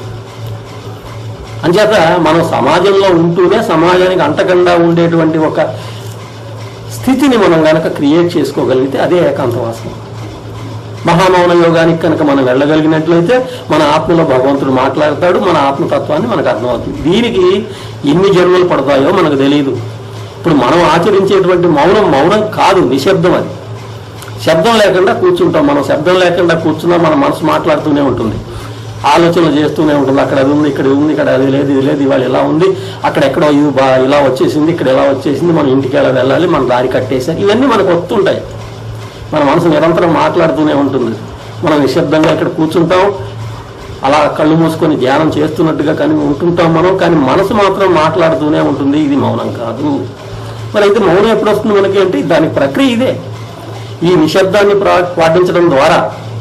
అంచేత మనం సమాజంలో ఉంటూనే సమాజానికి అంటకుండా ఉండేటువంటి ఒక స్థితిని మనం కనుక క్రియేట్ చేసుకోగలిగితే అదే ఏకాంతవాసం. మహామౌన యోగానికి కనుక మనం వెళ్ళగలిగినట్లయితే మన ఆత్మలో భగవంతుడు మాట్లాడతాడు, మన ఆత్మతత్వాన్ని మనకు అర్థమవుతుంది. దీనికి ఎన్ని జన్మలు పడతాయో మనకు తెలియదు. ఇప్పుడు మనం ఆచరించేటువంటి మౌనం మౌనం కాదు, నిశ్శబ్దం. అది శబ్దం లేకుండా కూర్చుంటాం. మనం శబ్దం లేకుండా కూర్చున్నా మన మనసు మాట్లాడుతూనే ఉంటుంది, ఆలోచనలు చేస్తూనే ఉంటుంది. అక్కడ అది ఉంది, ఇక్కడ ఉంది, ఇక్కడ అది లేదు, ఇది లేదు, ఇవాళ ఇలా ఉంది, అక్కడ ఎక్కడో ఇది బా ఇలా వచ్చేసింది, ఇక్కడ ఇలా వచ్చేసింది, మనం ఇంటికి ఎలా వెళ్ళాలి, మన దారి కట్టేసారు, ఇవన్నీ మనకు వస్తుంటాయి. మన మనసు నిరంతరం మాట్లాడుతూనే ఉంటుంది. మనం నిశ్శబ్దంగా ఇక్కడ కూర్చుంటాం, అలా కళ్ళు మూసుకొని ధ్యానం చేస్తున్నట్టుగా కానీ ఉంటుంటాం మనం, కానీ మనసు మాత్రం మాట్లాడుతూనే ఉంటుంది. ఇది మౌనం కాదు. మరి అయితే మౌనం ఎప్పుడు వస్తుంది మనకి అంటే దానికి ప్రక్రియ ఇదే. ఈ నిశ్శబ్దాన్ని పాటించడం ద్వారా,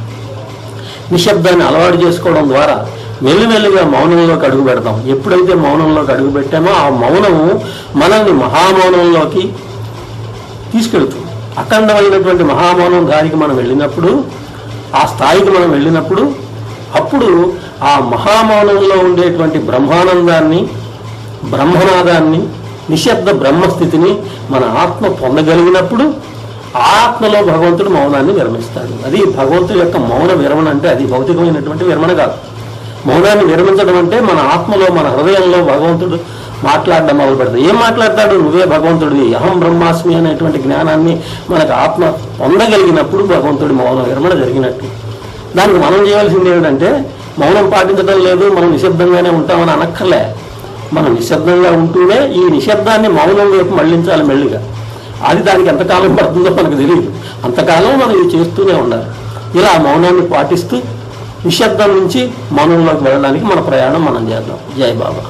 నిశ్శబ్దాన్ని అలవాటు చేసుకోవడం ద్వారా మెల్లిమెల్లిగా మౌనంలోకి అడుగు పెడతాం. ఎప్పుడైతే మౌనంలోకి అడుగు పెట్టామో ఆ మౌనము మనల్ని మహామౌనంలోకి తీసుకెళ్తుంది. అఖండమైనటువంటి మహామౌనం దానికి మనం వెళ్ళినప్పుడు, ఆ స్థాయికి మనం వెళ్ళినప్పుడు, అప్పుడు ఆ మహామౌనంలో ఉండేటువంటి బ్రహ్మానందాన్ని, బ్రహ్మనాదాన్ని, నిశ్శబ్ద బ్రహ్మస్థితిని మన ఆత్మ పొందగలిగినప్పుడు ఆత్మలో భగవంతుడు మౌనాన్ని విరమిస్తాడు. అది భగవంతుడి యొక్క మౌన విరమణ అంటే అది భౌతికమైనటువంటి విరమణ కాదు. మౌనాన్ని విరమించడం అంటే మన ఆత్మలో, మన హృదయంలో భగవంతుడు మాట్లాడడం మొదలు పెడతాడు. ఏం మాట్లాడతాడు? నువ్వే భగవంతుడివి, అహం బ్రహ్మాస్మి అనేటువంటి జ్ఞానాన్ని మనకు ఆత్మ పొందగలిగినప్పుడు భగవంతుడి మౌన విరమణ జరిగినట్టు. దానికి మనం చేయాల్సింది ఏమిటంటే మౌనం పాటించడం లేదు, మనం నిశ్శబ్దంగానే ఉంటామని అనక్కర్లే. మనం నిశ్శబ్దంగా ఉంటూనే ఈ నిశ్శబ్దాన్ని మౌనం వైపు మళ్లించాలి మెల్లిగా. అది దానికి ఎంతకాలం పడుతుందో మనకు తెలియదు. అంతకాలం మనం ఇది చేస్తూనే ఉండాలి. ఇలా మౌనాన్ని పాటిస్తూ నిశ్శబ్దం నుంచి మౌనంలోకి వెళ్ళడానికి మన ప్రయాణం మనం చేద్దాం. జై బాబా.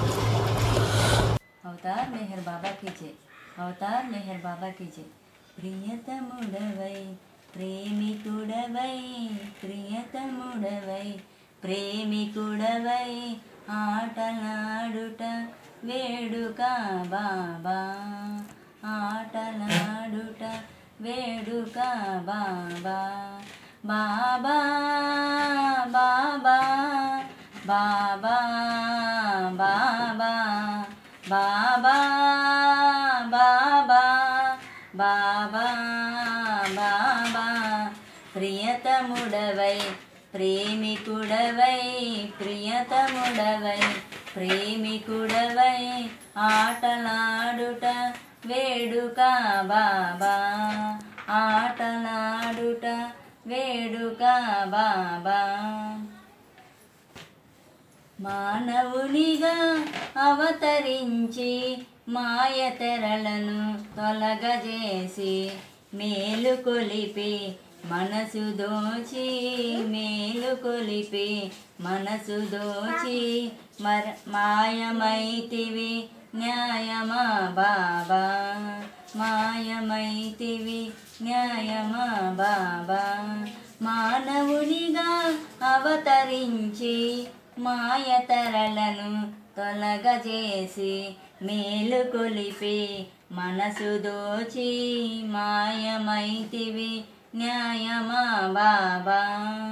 అవతార్ మెహర్ బాబా की जय, అవతార్ మెహర్ బాబా की जय. ప్రియతముడవై ప్రేమికుడవై, ప్రియతముడవై ప్రేమికుడవై, ఆటలాడుట వేడుక బాబా, ఆటలాడుట వేడుక బాబా. బాబా బాబా బాబా బాబా బాబా బాబా బాబా బాబా. ప్రియతముడవై ప్రేమికుడవై, ప్రియతముడవై ప్రేమికుడవై, ఆటలాడుట వేడుక బాబా, ఆటలాడుట వేడుక బాబా. మానవునిగా అవతరించి మాయ తెరలను తొలగజేసి, మేలు కొలిపి మనసు దోచి, మేలు కొలిపి మనసు దోచి, మర మాయమైతివి న్యాయమా బాబా, మాయమైతివి న్యాయమా బాబా. మానవునిగా అవతరించి మాయ తెరలను తొలగజేసి, మేలు కొలిపి మనసు దోచి, మాయమైతివి న్యాయమా బాబా,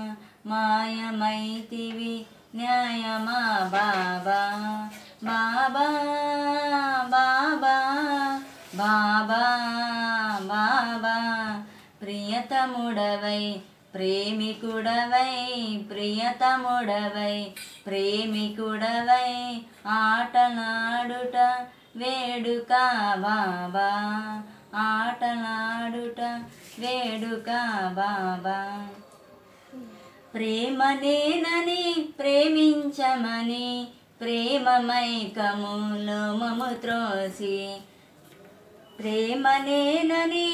మాయమైతివి న్యాయమా బాబా. బాబా బాబా బాబా బాబా. ప్రియతముడవై ప్రేమికుడవై, ప్రియతముడవై ప్రేమికుడవై, ఆటలాడుట వేడుక బాబా, ఆటలాడుట వేడుక బాబా. ప్రేమనేనని ప్రేమించమని, ప్రేమమైకములో మము త్రోసి, ప్రేమనేనని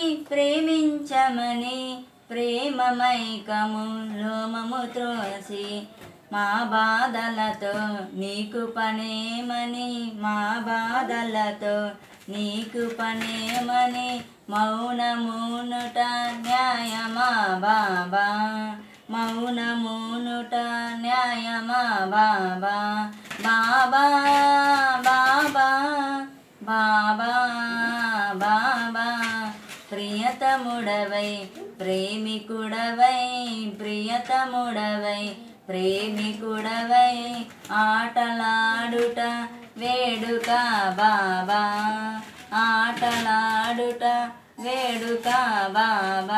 ప్రేమించమని, ప్రేమమైకములో మము త్రోసి, మా బాధలతో నీకు పనేమని, మా బాధలతో నీకు పనేమని, మౌనమునుట న్యాయమా బాబా, మౌనమునుట న్యాయమా బాబా, బాబా బాబా బాబా బాబా. ప్రియతముడవై ప్రేమికుడవై, ప్రియతముడవై ప్రేమికుడవై, ఆటలాడుట వేడుక బాబా, ఆటలాడుట వేడుక బాబా.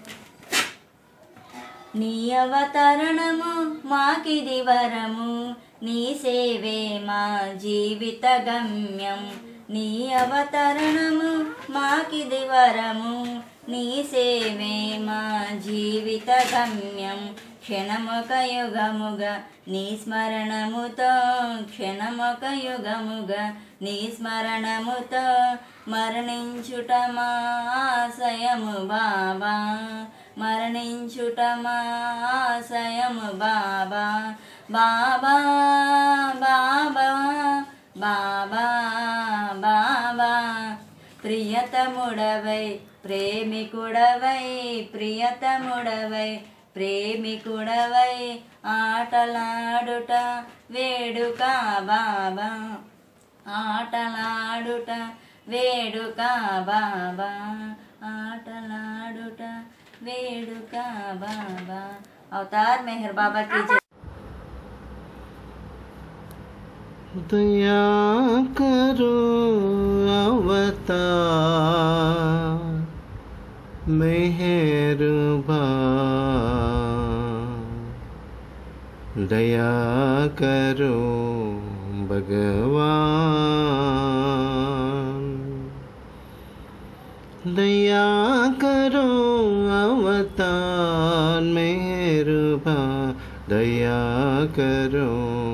నీ అవతరణము మాకిది వరము, నీ సేవే మా జీవిత గమ్యం. నీ అవతరణము మాకిది వరము, నీ సేవే మా జీవిత గమ్యం. క్షణమొక యుగముగా నీ స్మరణముతో, క్షణమొక యుగముగా నీ స్మరణముతో, మరణించుట మా ఆశయము బాబా, మరణించుట మా ఆశయము బాబా, బాబా బాబా బాబా బాబా. ప్రియతముడవై ప్రేమికుడవై, ప్రియతముడవై ప్రేమికుడవై, ఆటలాడుట వేడుక బాబా, ఆటలాడుట వేడుక బాబా, ఆటలాడుట వేడుక బాబా. अवतार मेहर बाबा की जय। दया करो अवतार मेहरबान, दया करो भगवान, दया करो अवतार मेहरबान, दया करो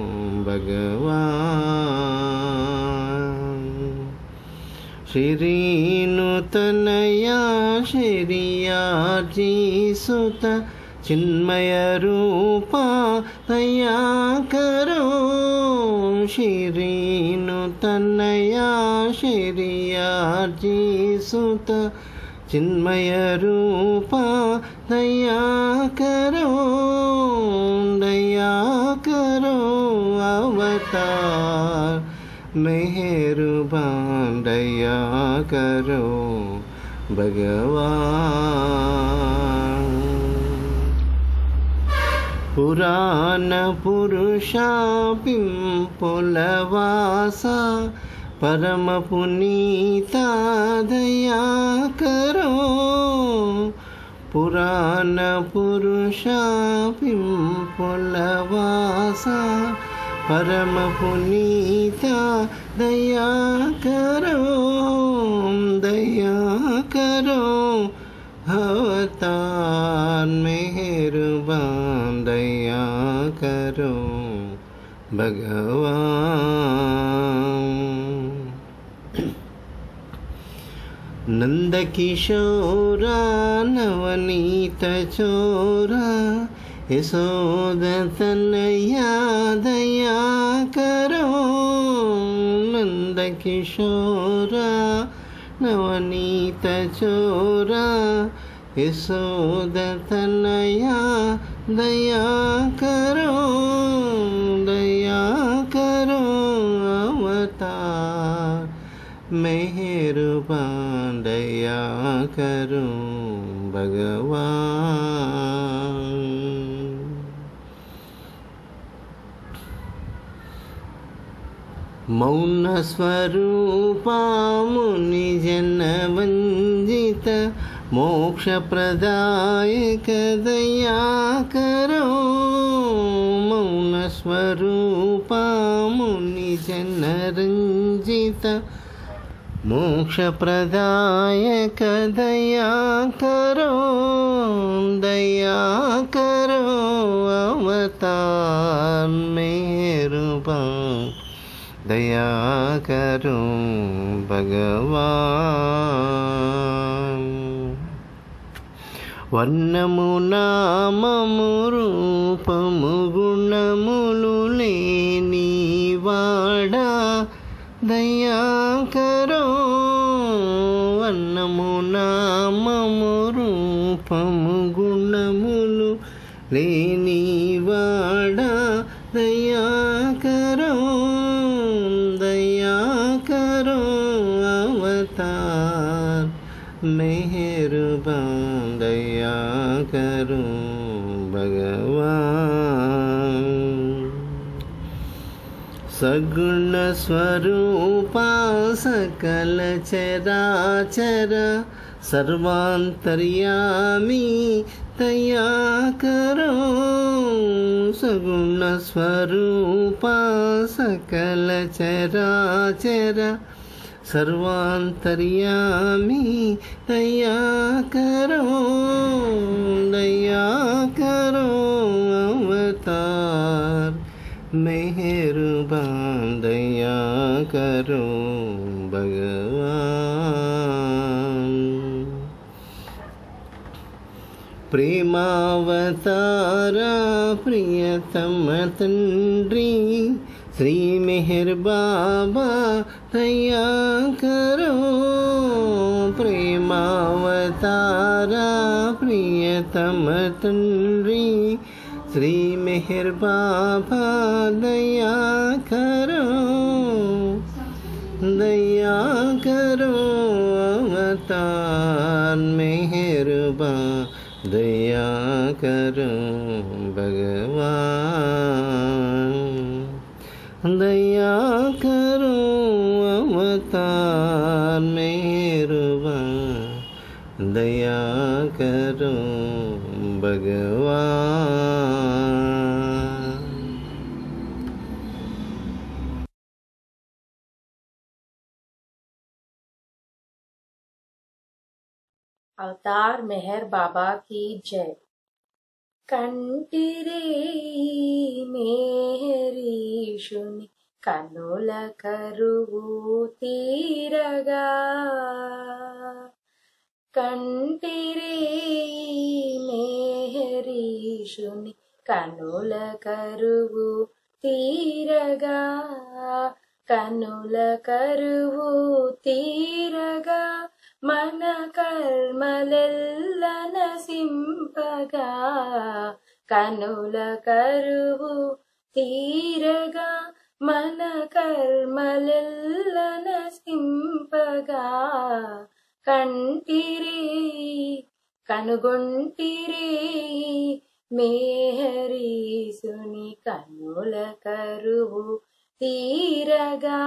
भगवान। श्री नूतनया श्रीयाजी सुत चिन्मय रूपा दया करो, श्री नूतनया श्रीयाजी सुत चिन्मय रूपा दया करो, दया करो अवतार मेहरबान, दया करो भगवान। पुराण पुरुषा पिंपुलवासा परम पुनीता दया करो, पुराण पुरुषा पिंपुलवासा परम पुनीता दया करो, दया करो अवतार मेहरबान, दया करो भगवान। नंद किशोरा नवनीत चोरा यशोद तनया दया करो, नंद किशोरा नवनीत चोरा यशोद तनया दया करो, दया करो अवतार मेहरबान, दया करो भगवान। मौन स्वरूपा मुनि जन वंदित मोक्ष प्रदायक दया करो, मौन स्वरूपा मुनि जन रंजित मोक्ष प्रदायक दया करो, दया करो अवतार मेहरबान, दया करो भगवान। వర్ణము నామము రూపము గుణములు లేని వాడా దయాకరో. వర్ణము నామము రూపము గుణములు లేని వాడా దయాకరో. దయాకరో అవతార్ मेहरबान दया करो भगवान. सगुण स्वरूपा सकल चराचर सर्वांतर्यामी दया करो. सगुण स्वरूपा सकल चराचर सर्वांतर्यामी दया करो. दया करो अवतार मेहरबान दया करो भगवान. प्रेमावतारा प्रियतम तंड्री श्री मेहर बाबा दया करो. प्रेमावतारा प्रियतम तंड्री श्री मेहर बाबा दया करो. दया करो अवतार मेहरबान दया करो भगवान. दया करो अवतार मेहरबान दया करो भगवान. अवतार मेहर बाबा की जय. కంటిరే మేరీషుని కనుల కరువు తీరగా. కంటిరే మేరీషుని కనుల కరువు తీరగా. కనుల కరువు తీరగా మన కర్మలెల్ల నసింపగా. కనుల కరువు తీరగా మన కర్మలెల్ల నసింపగా. కంటిరే కనుగొంటిరే మేహరీసుని కనుల కరువు తీరగా.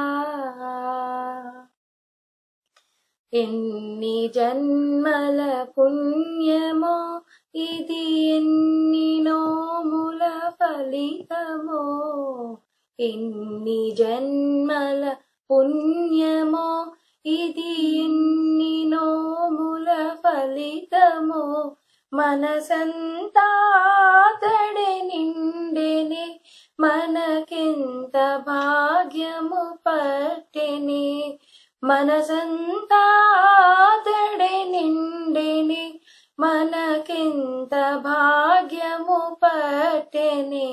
ఎన్ని జన్మల పుణ్యమో ఇది ఎన్ని నోముల ఫలితమో. ఎన్ని జన్మల పుణ్యమో ఇది ఎన్ని నోముల ఫలితమో. మనసంతా తడే నిండెనే మనకెంత భాగ్యము పట్టెనే. మనసంతా తడే నిండెనే మనకెంత భాగ్యము పట్టెనే.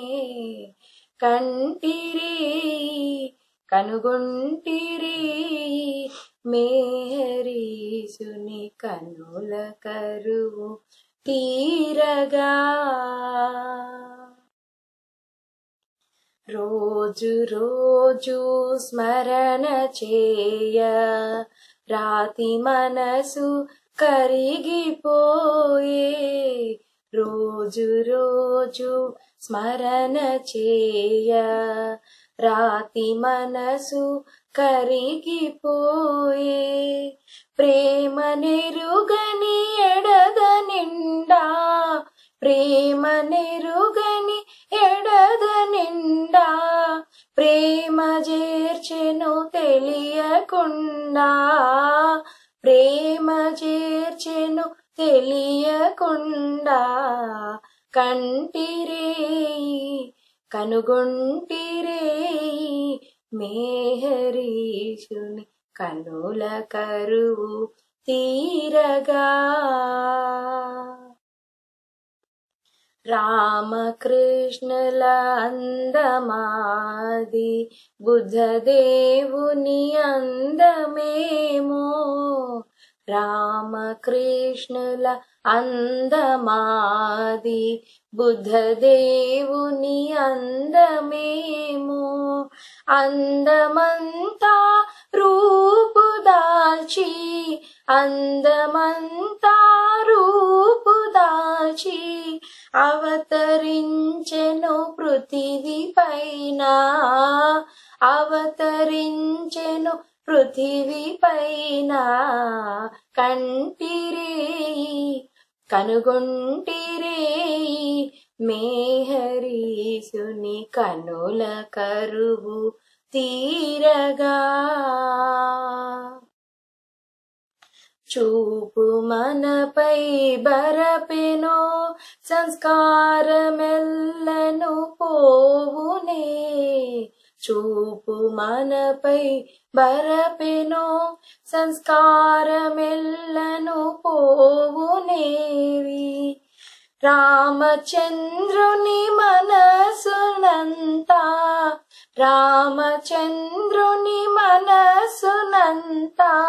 కంటిరే కనుగొంటిరే మేరీసుని కనుల కరువు తీరగా. రోజు రోజు స్మరణ చేయ రాతి మనసు కరిగిపోయే. రోజు రోజు స్మరణ చేయ రాతి మనసు కరిగిపోయే. ప్రేమ నెరుగని ఎడద నిండా. ప్రేమ నెరుగని ఎడద నిండా. ప్రేమ చేర్చెను తెలియకుండా. ప్రేమ చేర్చెను తెలియకుండా. కంటిరే కనుగొంటిరే మేహరీషుని కనుల కరువు తీరగా. రామకృష్ణుల అందమాది బుద్ధదేవుని అందమేమో రామకృష్ణుల అందమాది బుద్ధదేవుని అందమేమో అందమంతా రూపు దాల్చి అందమంతా రూపు దాల్చి అవతరించెను పృథివీ పైన అవతరించెను పృథివీ పైన కంటిరే కనుగొంటిరే మేహరీసుని కనుల కరువు తీరగా చూపు మనపై బరపెనో సంస్కారమెల్లను పోవునే చూపు మనపై బరపెనో సంస్కారమెల్లను పోవునేవి రామచంద్రుని మనసునంతా రామచంద్రుని మనసునంతా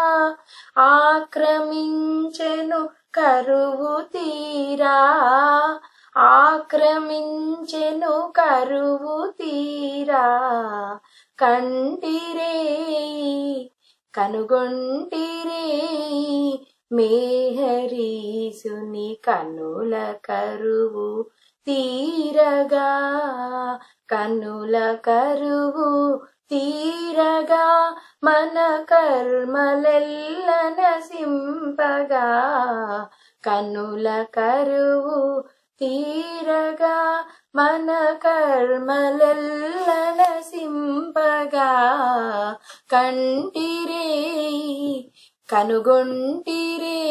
ఆక్రమించెను కరువు తీరా ఆక్రమించెను కరువు తీరా కంటిరే కనుగొంటిరే మేహరీసుని కనుల కరువు తీరగా కనుల కరువు తీరగా మన కర్మలెల్ల నసింపగా కనుల కరువు తీరగా మన కర్మలెల్ల నసింపగా కంటిరే కనుగొంటిరే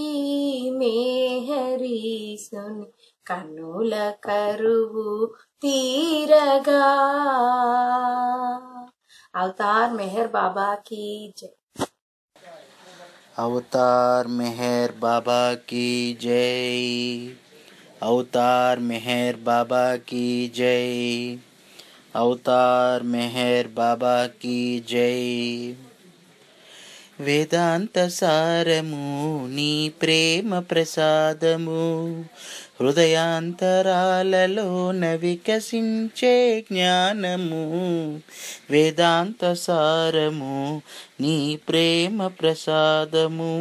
మేహరీసుని కనుల కరువు తీరగా. అవతార్ మెహర్ బాబా की जय. अवतार मेहर बाबा की जय. अवतार मेहर बाबा की जय. अवतार मेहर बाबा की जय. వేదాంత సారము నీ ప్రేమ ప్రసాదము హృదయాంతరాలలోన వికసించే జ్ఞానము. వేదాంత సారము నీ ప్రేమ ప్రసాదము.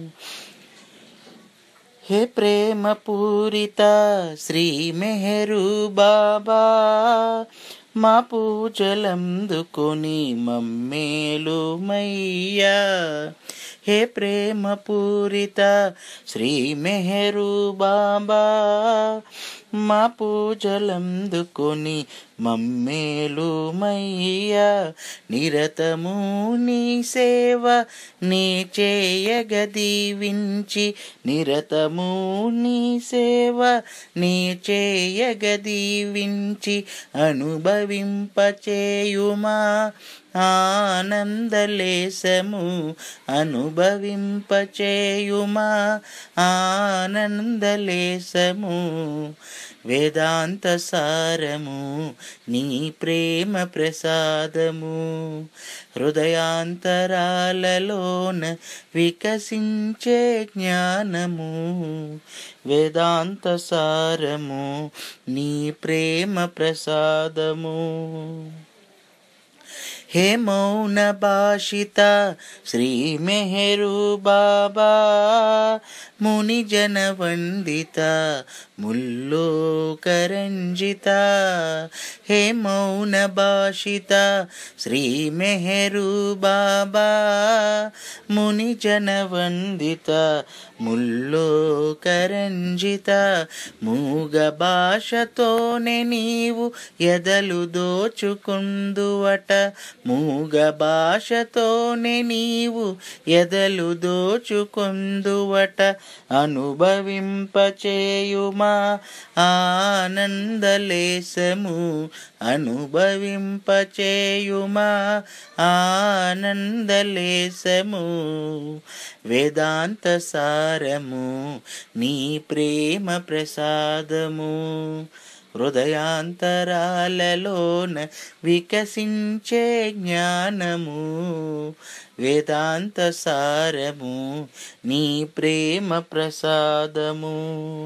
హే ప్రేమ పూరిత శ్రీ మెహరు బాబా మా పూజలందుకొని మమ్మేలుమయ్యా. హే ప్రేమ పూరిత శ్రీ మెహరు బాబా మా పూజలందుకొని మమ్మేలుమయ్యా. నిరతము నీ సేవ నీ చేయగ దీవించి నిరతము నీ సేవ నీ చేయగ దీవించి అనుభవింపచేయుమా ఆనందలేశము. అనుభవింపచేయుమా ఆనందలేశము. వేదాంత సారము నీ ప్రేమ ప్రసాదము హృదయాంతరాలలోన వికసించే జ్ఞానము. వేదాంత సారము నీ ప్రేమ ప్రసాదము. హే మౌన భాషిత శ్రీ మెహరు బాబా ముని జన వందిత ముల్లోకరంజిత. హే మౌన భాషిత శ్రీ మెహరు బాబా ముని జన వందిత ముల్లోకరంజిత. మూగ భాషతోనే నీవు ఎదలు దోచుకుందువట. మూగ భాషతోనే నీవు ఎదలు దోచుకుందువట. అనుభవింపచేయుమా ఆనందలేశము అనుభవింపచేయుమా ఆనందలేశము వేదాంత సారము నీ ప్రేమ ప్రసాదము హృదయాంతరాలలోన వికసించే జ్ఞానము వేదాంత సారము నీ ప్రేమ ప్రసాదము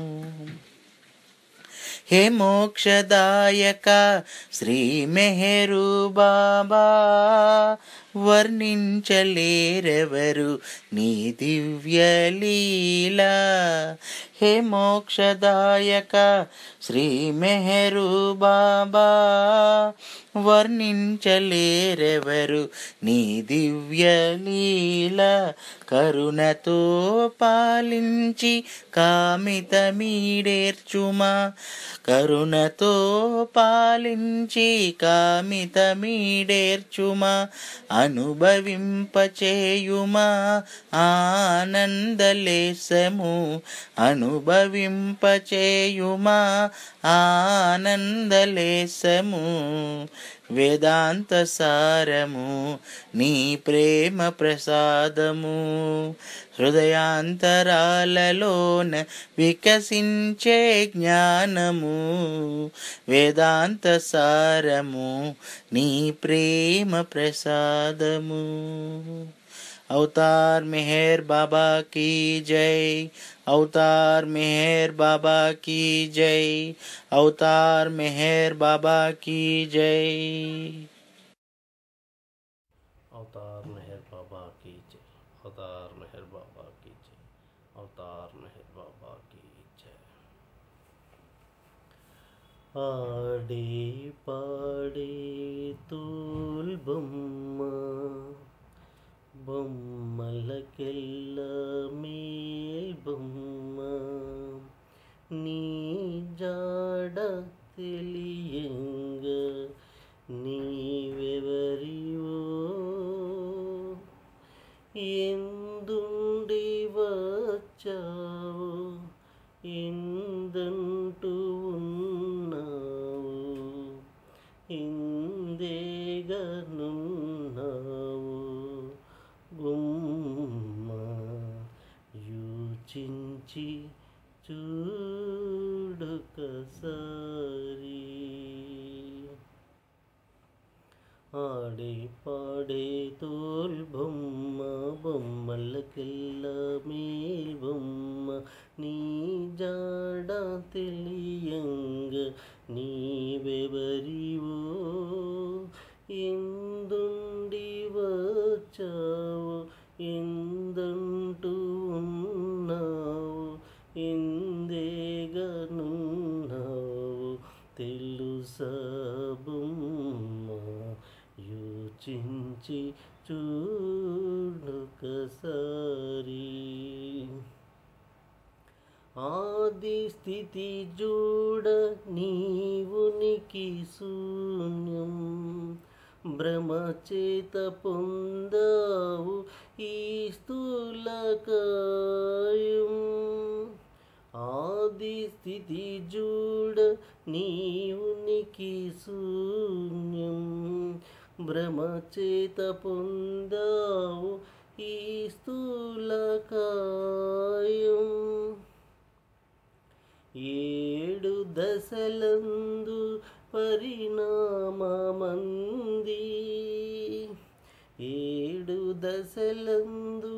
హే మోక్షదాయక శ్రీ మెహరు బాబా వర్ణించలేరెవరు నీ దివ్యలీలా హే మోక్షదాయక శ్రీ మెహరు బాబా వర్ణించలేరెవరు నీ దివ్యలీల కరుణతో పాలించి కామితమీడేర్చుమా కరుణతో పాలించి కామితమీడేర్చుమా అనుభవింపచేయుమా ఆనందలేశము అనుభవింపచేయుమా ఆనందలేశము వేదాంత సారము నీ ప్రేమ ప్రసాదము హృదయాంతరాలలోన వికసించే జ్ఞానము వేదాంత సారము నీ ప్రేమ ప్రసాదము अवतार मेहर बाबा की जय अवतार मेहर बाबा की जय अवतार मेहर बाबा की जय अवतार मेहर बाबा की जय अवतार मेहर बाबा की जय अवतार मेहर बाबा की जय आडे पाडे तूल बम्मा బొమ్మలకెల్ల మేల్ బొమ్మ నీ జాడ తెలియంగ నీవెవరివో ఎందుండి వచ్చావు ఎందంటూ ఉన్నావు ఇందేగనున్నావు గుమ్మ యోచించి చూడొకసారి ఆడే పాడే తోల్ బొమ్మ బొమ్మలకెల్ల మేల్ బొమ్మ నీ జాడ తెలియంగ నీవెవరివో ఎందుండి వచ్చావు ఎందంటూ ఉన్నావు ఎందేగనున్నావు తెలుసా బొమ్మ యోచించి చూడొకసారి ఆది స్థితి చూడ నీవునికి శూన్యం భ్రమచేత పొందావు ఈ స్థూలకాయం ఆది స్థితి చూడ నీవునికి శూన్యం భ్రమచేత పొందావు ఈ స్థూలకాయం ఏడు దశలందు పరిణామమంది ఏడు దశలందు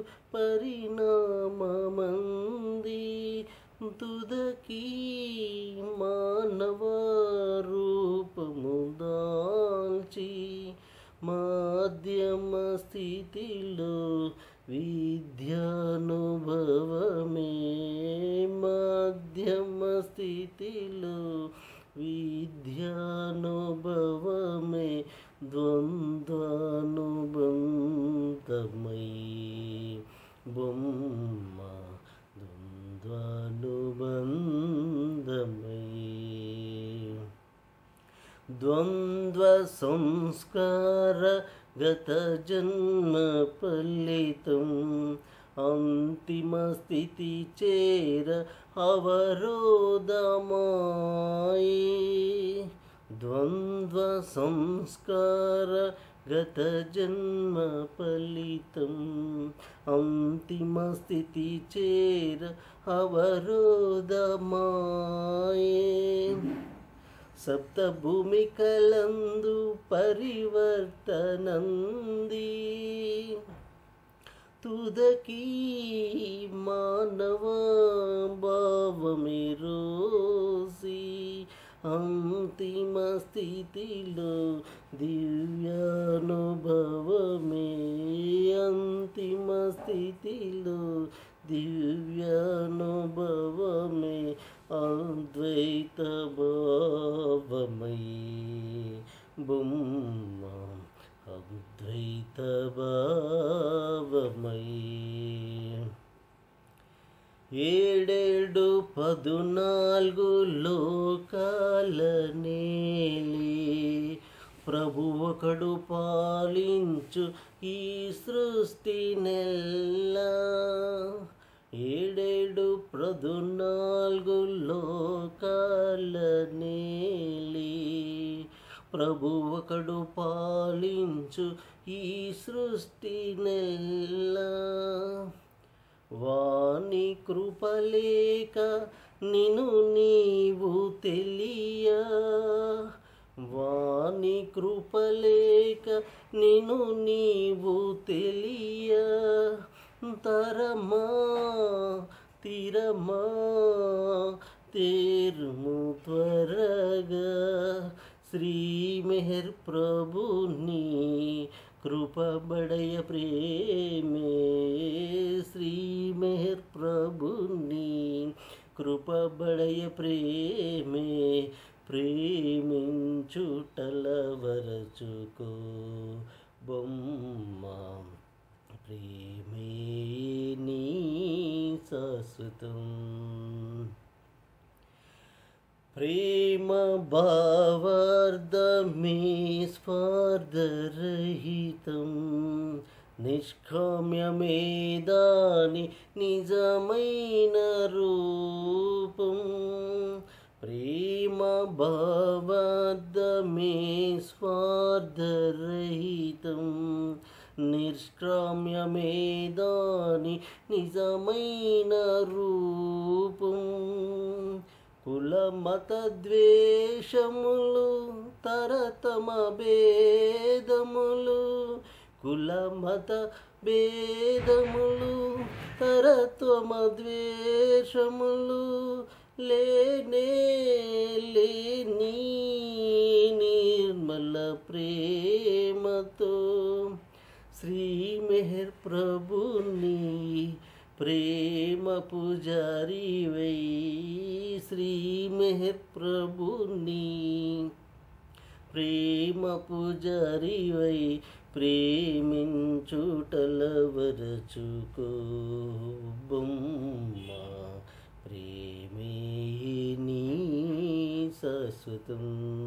పరిణామమంది తుదకి మానవ రూపము దాల్చి మాధ్యమ స్థితిలో విద్యానుభవమే మాధ్యమ స్థితిలో విద్యానుభవమే ద్వంద్వానుబంధమై బొమ్మ ద్వంద్వానుబంధమై ద్వంద్వ సంస్కార గత జన్మ ఫలితం అంతిమ స్థితి చేర అవరోధమాయే ద్వంద్వ సంస్కార గత జన్మ ఫలితం అంతిమ స్థితి చేర అవరోధమాయే సప్త భూమికలందు పరివర్తనంది తుదకి మానవ భావమే రోసి అంతిమ స్థితిలో దివ్యానుభవమే అంతిమ స్థితిలో దివ్యానుభవమే అద్వైత భావమై బొమ్మ అద్వైత భావమై ఏడేడు పదునాలుగు లోకాల నేలి ప్రభు ఒకడు పాలించు ఈ సృష్టి నెల్లా ఏడేడు పదునాలుగు లోకాల నేలి ప్రభు ఒకడు పాలించు ఈ సృష్టి నెల్లా వాని కృపలేక నిన్ను నీవు తెలియ వాని కృపలేక నిన్ను నీవు తెలియ తరమా తీరమా తేరుము త్వరగా శ్రీ మెహర్ ప్రభుని కృపబడయ ప్రేమే శ్రీ మెహర్ ప్రభుని కృపబడయ ప్రేమే ప్రేమించుటల వరచుకో బొమ్మ ప్రేమే నీ శాశ్వతం ప్రేమ భావార్థమే స్వార్థరహితం నిష్కామ్యమే దాని నిజమైన రూపం ప్రేమ భావార్థమే స్వార్థరహితం నిష్కామ్యమే దాని నిజమైన రూపం కుల మత ద్వేషములు తరతమ భేదములు కుల మత భేదములు తరతమ ద్వేషములు లేనే లేని నిర్మల ప్రేమతో శ్రీ మెహర్ ప్రభుని ప్రేమ పుజారివై శ్రీ మెహర్ ప్రభుని ప్రేమ పుజారివై ప్రేమించుటల వరచుకో బొమ్మ ప్రేమే నీ శాశ్వతం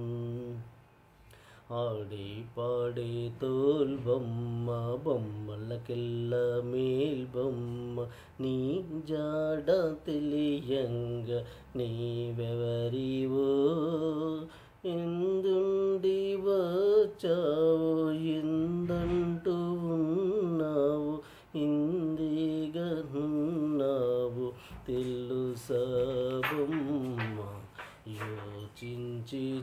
ఆడే పాడే తోల్ బొమ్మ బొమ్మలకెల్ల మేల్ బొమ్మ నీ జాడ తెలియంగ నీవెవరివో ఎందుండి వచ్చావు ఎందంటూ ఉన్నావు ఇందిగా ఉన్నావు తెలుసా బొమ్మ యోచించి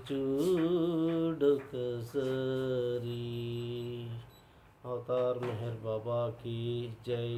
చూడొకసారి అవతార్ మెహర్ బాబా की जय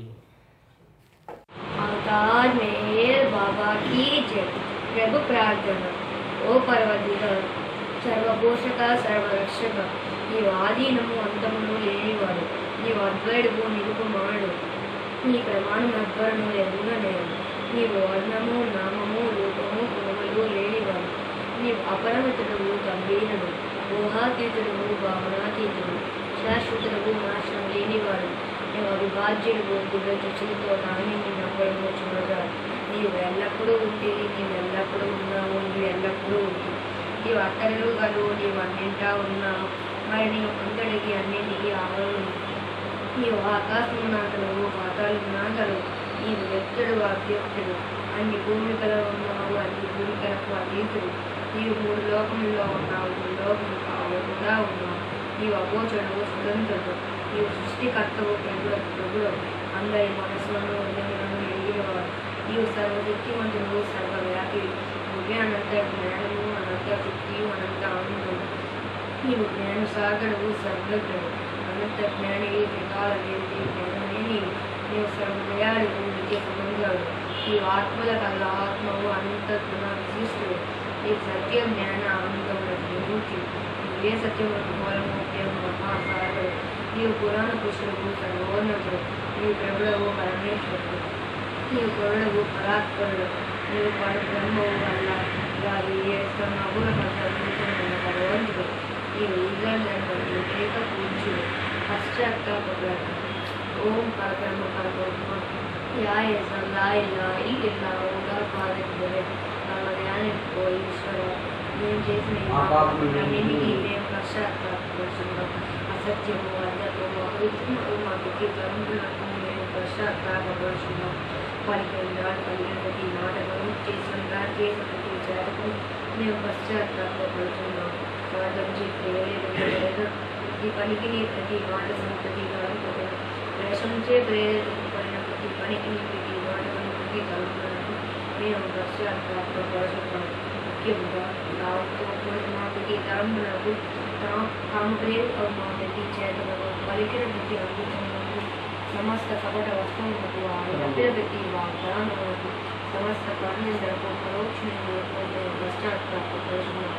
अवतार मेहर बाबा की जय प्रभु प्रार्थना ओ पर्वदिगर సర్వపోషక సర్వరక్షక నీవు ఆదీనము అంతమును లేనివాడు నీవు అద్వైడువు నిలుపుమాడు నీ ప్రమాణం అద్వరము ఎరుగనేవు నీవు వర్ణము నామము రూపము గుణములు లేనివాడు నీవు అపరిమితుడు గంభీరుడు ఊహాతీతుడు భావనాతీతుడు శాశ్వతుడు నాశనం లేనివాడు నీవు అవిభాజ్యుడు గుడ్డ రుచులతో నాని నీ నమ్మడము చూడగా నీవు ఎల్లప్పుడూ ఉండి నీవు ఎల్లప్పుడూ ఉన్నావు నీవు ఎల్లప్పుడూ ఉంది నీవు అత్తలు గలు నీవు అన్నింటా ఉన్నావు మరి నీవు అంతటికి అన్నింటికి ఆవరణ నీవు ఆకాశమునందును పాత కలుగునా కలుగు. నీవు వ్యక్తుడు అవ్యక్తుడు, అన్ని భూమికలో ఉన్నావు, అన్ని భూమికలకు అతీతుడు. నీవు మూడు లోకముల్లో ఉన్నావు, మూడు లోకములు కావకుండా ఉన్నావు. నీవు అగోచరుడు, స్వతంత్రుడు. నీవు సృష్టికర్తవు, ప్రభుడు ప్రభుడు అందరి మనసులను హృదయములను ఎరిగినవాడు. నీవు సర్వశక్తివంతుడు, సర్వవ్యాపి. నువ్వే అనంత జ్ఞానము, అనంత శక్తియు, అనంత ఆనందము. నీవు జ్ఞాన సాగరుడు, సర్వజ్ఞుడు, అనంత జ్ఞానివి, త్రికాల వేది జ్ఞానమే నీవు. నీవు సర్వదయాళుడు, నిత్య సుమంగళుడు. నీవు ఆత్మల కల ఆత్మవు, అనంత గుణ విశిష్టుడు. నీవు సత్య జ్ఞాన ఆనందములకు విముక్తి. నీవే సత్యములకు మూలమూర్తియు, మహాసాగరుడు. నీవు పురాణ పురుషులకు సర్వోన్నతుడు. నీవు ప్రభుడవు, పరమేశ్వరుడు. నీవు కరుడవు, పరాత్పరుడు. నీవు పరబ్రహ్మవు వల్ల గాలి నగుల పరమైన భగవంతుడు. నీవు ఈశ్వరుడు, ఏక పూజ్యుడు, పశ్చాత్తాపడు. ఓం పరబ్రహ్మ పరబ్రహ్మ యాయ సల్లాయ లాయి ఇలా ఓగా పాదకి ధ్యానికి పోయి ఈశ్వర మేము చేసిన అన్నింటినీ మేము పశ్చాత్తాపడుతున్నాం. అసత్యము, అర్థము, అవిత్రము మాకు కరుణకు మేము పశ్చాత్తాపడుతున్నాం. పలికిన పలికిన ప్రతి నాటకం, చేసిన చేసిన ప్రతి చేతకు మేము పశ్చాత్తాపడుతున్నాం. స్వార్థం చేసి ప్రతి పనికిని ప్రతి నాటకం ప్రతి కలుగుతుంది. వేషంచే ప్రేరేపింపబడిన ప్రతి పనికిని ప్రతి నాటకం ప్రతి కలుగుతున్నట్టు మేము పశ్చాత్తాపడుతున్నాం. ముఖ్యంగా తాముతో కూడిన మా ప్రతి తరంపులకు తాము ప్రేమ మా ప్రతి చేతలకు పలికిన ప్రతి అందుతున్నట్టు సమస్త కపట వస్తువులకు ఆయన ప్రతి వాగ్దానములకు సమస్త కర్ణేంద్రకు పరోక్షంగా మేము పశ్చాత్తాపడుతున్నాం.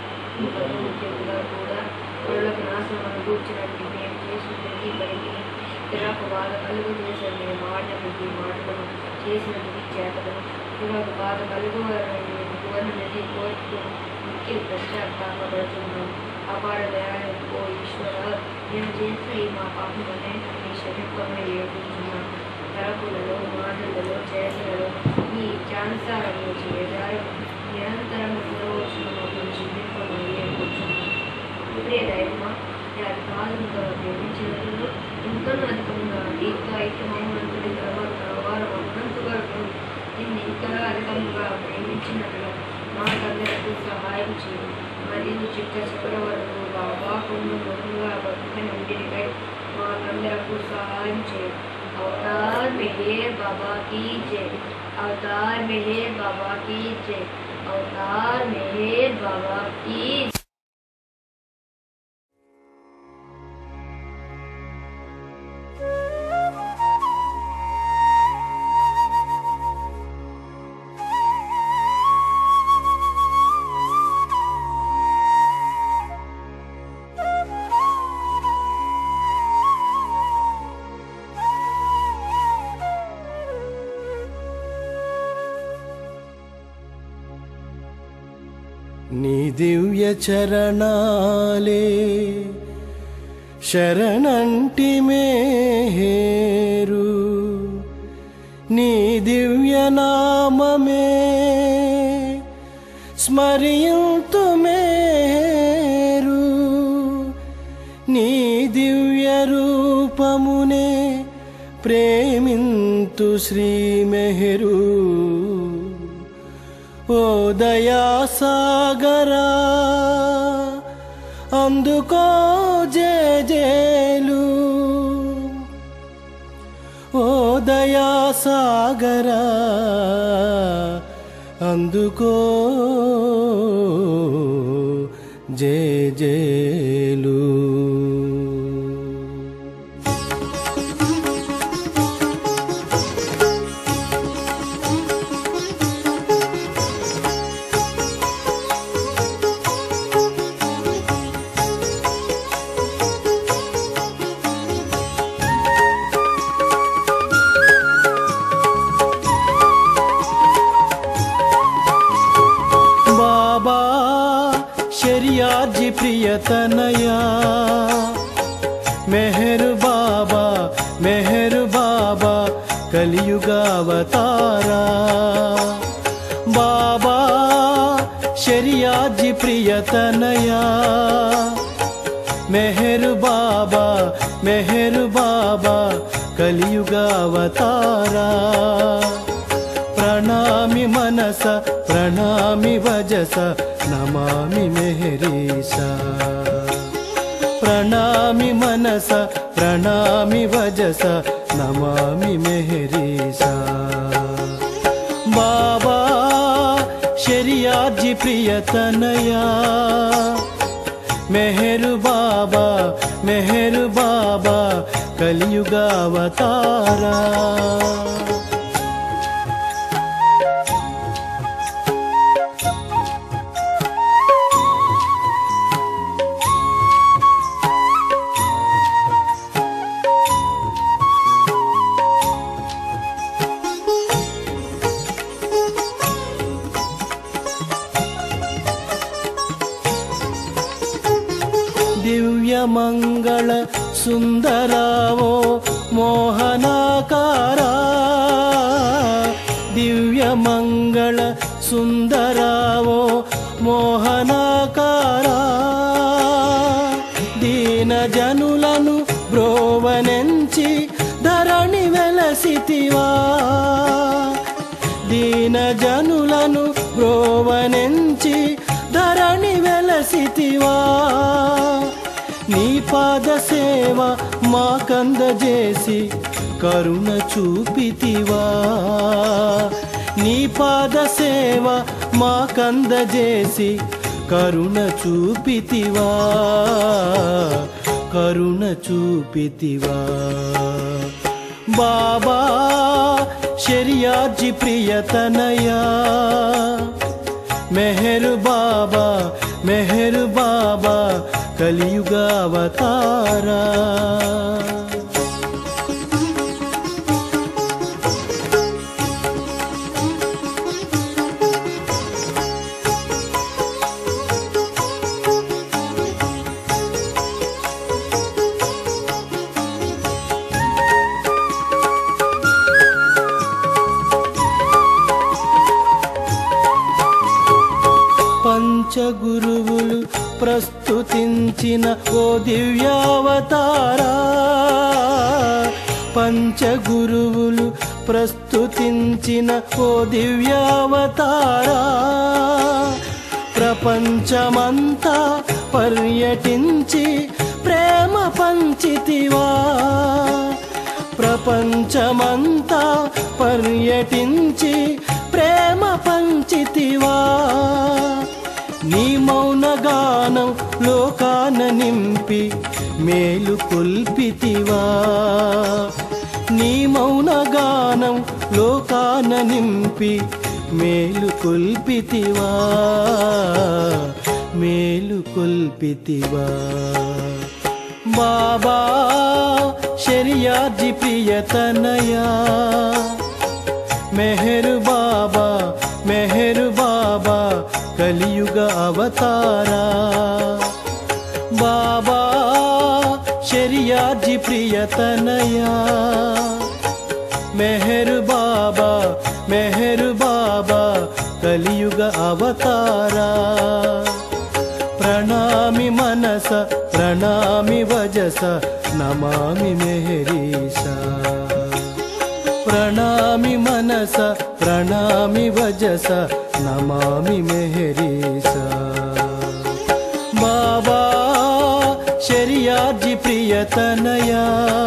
ముఖ్యంగా కూడా కళ్ళకు నాశనం కూర్చున్నట్టు మేము చేసిన ప్రతి పనికి తెరకు బాధ కలుగు చేసిన మేము ఆడిన ప్రతి మాటలను చేసిన ప్రతి చేతలను తెరకు బాధ కలుగు కోరినది కోరిక ముఖ్య పశ్చాత్తాపడుతున్నాం. అపార దయాళుకో ఈశ్వర, మేము చేసిన ఈ మా పాపమనే నీ శరీరంలో ఏర్పడుతున్నాం. తరపులలో, మాటలలో, చేతలలో ఈ ఛాన్సాలను చేయడారు నిరంతరం పురోవచ్చిన నుంచి ఏర్పడుతున్నాం. ఇప్పుడే దైవమా అది కాలంగా ప్రేమించినట్లు ఎంతో అధికంగా ఇంకా ఐక్యమౌనంతుడి తర్వాత తర్వాత అన్నంతగా నిన్ను ఇంకా అధికంగా ప్రేమించినట్లు మాకందరకు సహాయం చేయి. మరియు చిట్ట చివరి వరకు బాబా కొన్ని మృగంగా బతుకని ఉండినిపై మాకందరకు సహాయం చేయి. అవతార్ మెహర్ బాబా కీ జై. అవతార్ మెహర్ బాబా కీ జై. అవతార్ మెహర్ బాబా కీ నీ దివ్య చరణాలే శరణంటి మేరు, నీ దివ్య నామమే స్మరింతు మేరు. నీ దివ్య రూపమునే ప్రేమింతు శ్రీ మెహరు. ఓ దయా సాగరా అందుకో జేజేలు. ఓ దయా సాగరా అందుకో జేజేలు. शरियाजी प्रियतनया मेहर बाबा मेहर बाबा कलियुगावतारा. बाबा शरियाजी प्रियतनया मेहर बाबा मेहर बाबा కలియుగావతారా. ప్రణామి మనస ప్రణామి వజస నమామి మెహరీశ. ప్రణామి మనస ప్రణామి వజస నమామి మెహరీశ. బాబా శరియాజీ ప్రియతనయా, మెహరు బాబా మెహరు బాబా కలియుగావతారా. దివ్యమంగళ సుందరావో మోహనాకారా. దివ్యమంగళ సుందరావో మోహనాకారా. దీన జనులను బ్రోవనెంచి ధరణి వెలసితివా. దీన జనులను బ్రోవనెంచి ధరణి వెలసితివా. నీ పాద సేవ మా కందజేసి కరుణ చూపితివా. నీ పాద సేవ మా కందజేసి కరుణ చూపితివా. కరుణ చూపితివా. బాబా శరియాజీ ప్రియతనయా, మెహరు బాబా మెహరు బాబా కలియుగావతారా. పంచగురువులు ప్రస్తుతించిన ఓ దివ్యావతారా. పంచగురువులు ప్రస్తుతించిన ఓ దివ్యావతారా. ప్రపంచమంతా పర్యటించి ప్రేమ పంచితివా. ప్రపంచమంతా పర్యటించి ప్రేమ పంచితివా. నీ మౌన గానం లోకాన నింపి మేలు కొల్పితివా. నీ మౌన గానం లోకాన నింపి మేలు కొల్పితివా. మేలు కొల్పితివా. బాబా శరియాజీ ప్రియతనయా, మెహరు బాబా మెహరు బాబా కలియుగ అవతారా. బాబా శరియాజీ ప్రియతనయా, మెహరు బాబా మెహరు బాబా కలియుగ అవతారా. ప్రణామి మనస ప్రణామి వజస నమామి మెహరీశ. ప్రణామి మనస ప్రణామి వజస నమామి మెహరీశ. బాబా శరియాజీ ప్రియతనయా,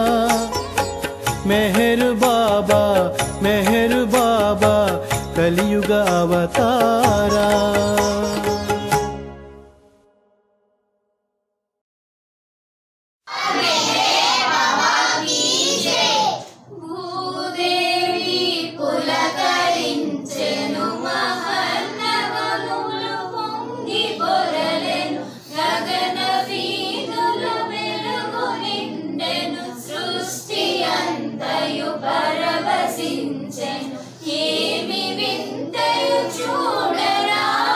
మెహరు బాబా మెహరు బాబా కలియుగ అవతారా. పరవశించెను ఏమి వింతయు చూడరా.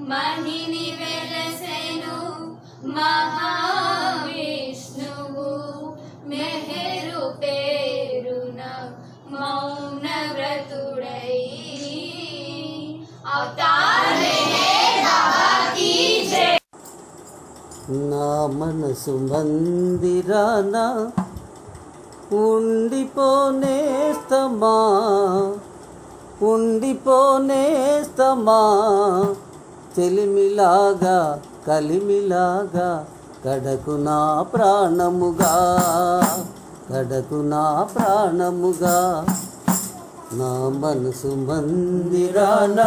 మహిని వెలసెను మహావిష్ణువు మెహరు పేరున మౌన వ్రతుడై అవతార్ మెహర్ బాబా కీ జై. నా మనసు మందిరాన ఉండిపోనేస్తమా ఉండిపోనేస్తమా చెలిమిలాగా కలిమిలాగా కడకు నా ప్రాణముగా కడకు నా ప్రాణముగా. నా మనసు మందిరాన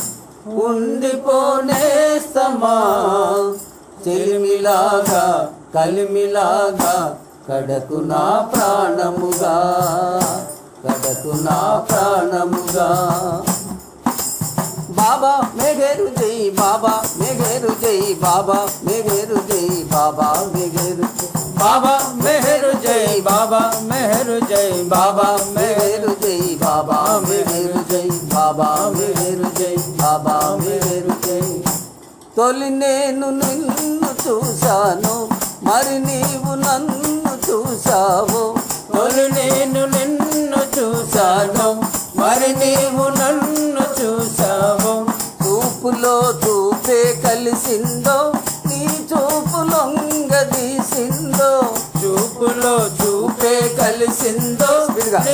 ఉండిపోనేస్తమా చెలిమిలాగా కలిమిలాగా కడకు నా ప్రాణముగా కడకు నా ప్రాణముగా. బాబా మెహరు జై బాబా మెహరు జై బాబా మెహరు జై బాబా మెహరు బాబా మెహరు జై బాబా మెహరు జై బాబా మెహరు జై బాబా మెహరు జై బాబా మెహరు జై బాబా మెహరు జై. తొలి నేను నిన్ను చూశాను మరి నీవు నన్ను చూశావు. తొలి నేను నిన్ను చూశాను మరి నీవు నన్ను చూశావు. చూపులో చూపే కలిసిందో నీ చూపులొంగదీసిందో. చూపులో చూపే కలిసిందో నీ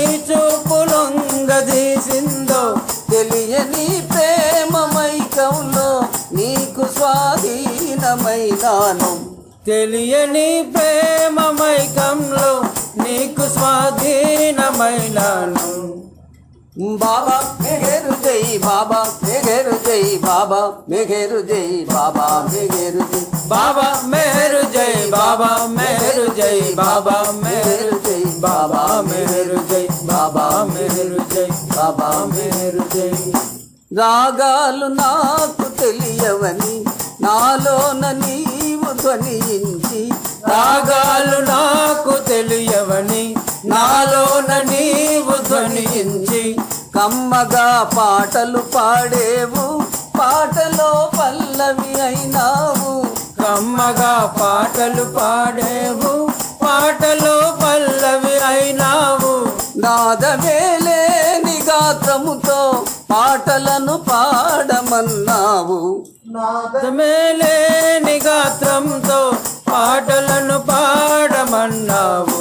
చూపులొంగదీసిందో. తెలియని ప్రేమ మైకంలో నీకు స్వాధీనమైనాను. తెలియని ప్రేమ మైకంలో నీకు స్వాధీనమైనాను. బాబా మెహరు జై బాబా మెహరు జై బాబా మెహరు జై బాబా మెహరు జై బాబా మెహరు జై బాబా మెహరు జై బాబా మెహరు జై బాబా మెహరు జై బాబా మెహరు జై బాబా మెహరు జై. రాగాలు నాకు తెలియవని నాలోన నీవు ధ్వనించి. రాగాలు నాకు తెలియవని నాలోన నీవు ధ్వనించి. కమ్మగా పాటలు పాడేవు పాటలో పల్లవి అయినావు. కమ్మగా పాటలు పాడేవు పాటలో పల్లవి అయినావు. నాదవేలేని గాత్రముతో పాటలను పాడమన్నావు. నాదమేలేని గాత్రంతో పాటలను పాడమన్నావు.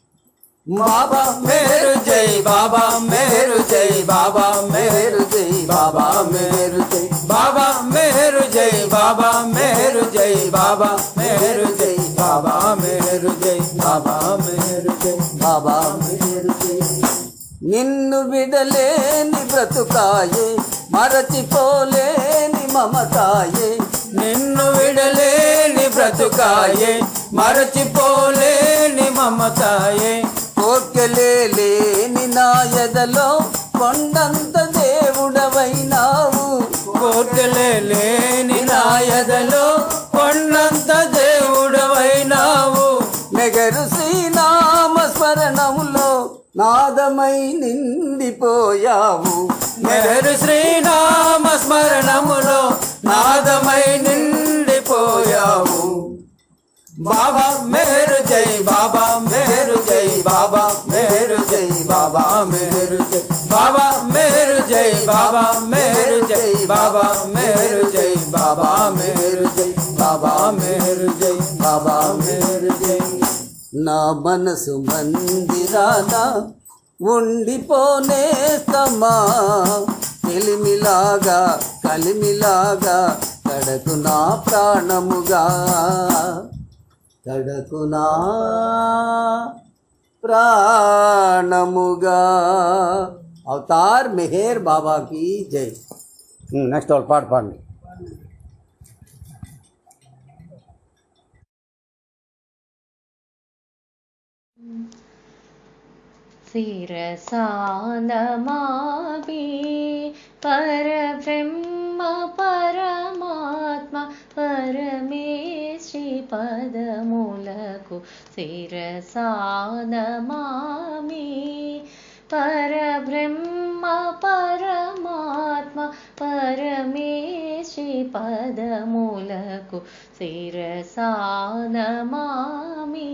బాబా మెహరు జై బాబా మెహరు జై బాబా మెహరు జై బాబా మెహరు జై బాబా మెహరు జై బాబా మెహరు జై బాబా మెహరు జై బాబా మెహరు జై బాబా మెహరు జై బాబా మెహరు జై. నిన్ను విడలేని బ్రతుకాయే మరచిపోలేని మమతాయే. నిన్ను విడలేని బ్రతుకాయే మరచిపోలేని మమతాయే. కోర్కెలే లేని నా ఎదలో కొండంత దేవుడవైనావు. కోర్కెలే లేని నా ఎదలో కొండంత దేవుడవైనావు. మెగరు శ్రీనామ స్మరణములో నాదమై నిండిపోయావు. మెహరు శ్రీనామ స్మరణములో నాదమై నిండిపోయావు. బాబా మెహరు జై బాబా మెహరు జై బాబా మెహరు జై బాబా మెహరు జై బాబా మెహరు జై బాబా మెహరు జై బాబా మెహరు జై బాబా మెహరు జై బాబా మెహరు జై బాబా మెహరు జై. నా మనసు మందిరాన ఉండిపోనేస్తమా కలిమిలాగా కలిమిలాగా కడకు నా ప్రాణముగా కడకు నా ప్రాణముగా. అవతార్ మెహర్ బాబా की जय. నెక్స్ట్ వాళ్ళు పాట పాడండి. శిరసా నమామి పరబ్రహ్మ పరమాత్మ పరమేశ్వరి పదములకు శిరసా నమామి పరబ్రహ్మ పరమాత్మ परमेशि पदमुलकु शिरसा नमामि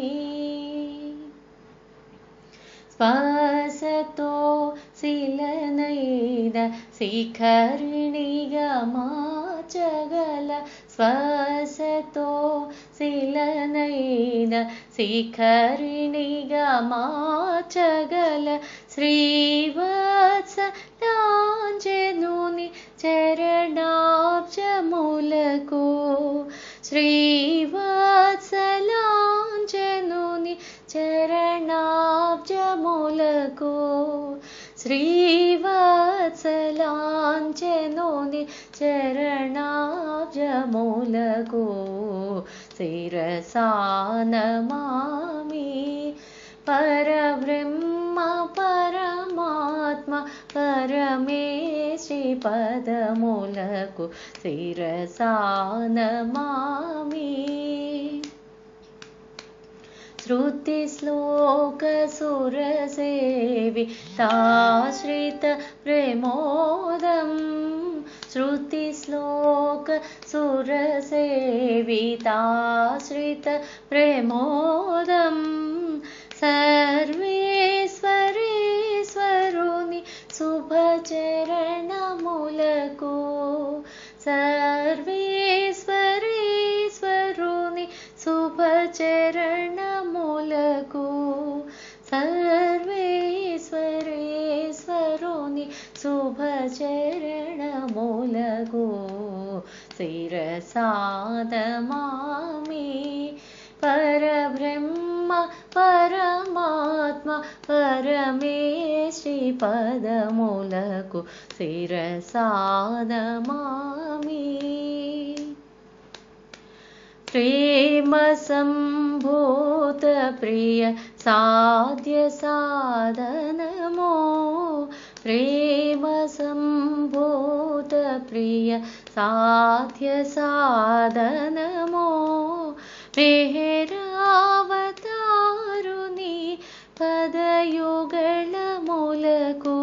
స్పర్శతో శిలనైన శిఖరిణిగా మార్చగల స్పర్శతో శిలనైన శిఖరిణిగా మార్చగల శ్రీవత్సలాంజనుని చరణాబ్జములకు శ్రీవత్సలాంజనుని చరణాబ్జములకు శ్రీవత్సలాంజనుని చరణాబ్జములకు శిరసా నమామి పరబ్రహ్మ పరమాత్మ పరమేశి పదములకు శిరసా నమామి శృతి శ్లోక సురసేవి తాశ్రిత ప్రేమోదం శృతి శ్లోక సురసేవి తాశ్రిత ప్రేమోదం సర్వేశ్వరేశ్వరుని శుభచరణములకు సర్వేశ్వరేశ్వరుని శుభచరణములకు సర్వేశ్వరేశ్వరుని శుభచరణములకు శిరసా నమామి పరబ్రహ్మ పరమాత్మ పరమేశి పదములకు శిరసా నమామి ప్రేమ సంభూత ప్రియ సాధ్య సాధనమో ప్రేమ సంభూత ప్రియ సాధ్య సాధనమో మెహరావతారుని పదయుగళములకు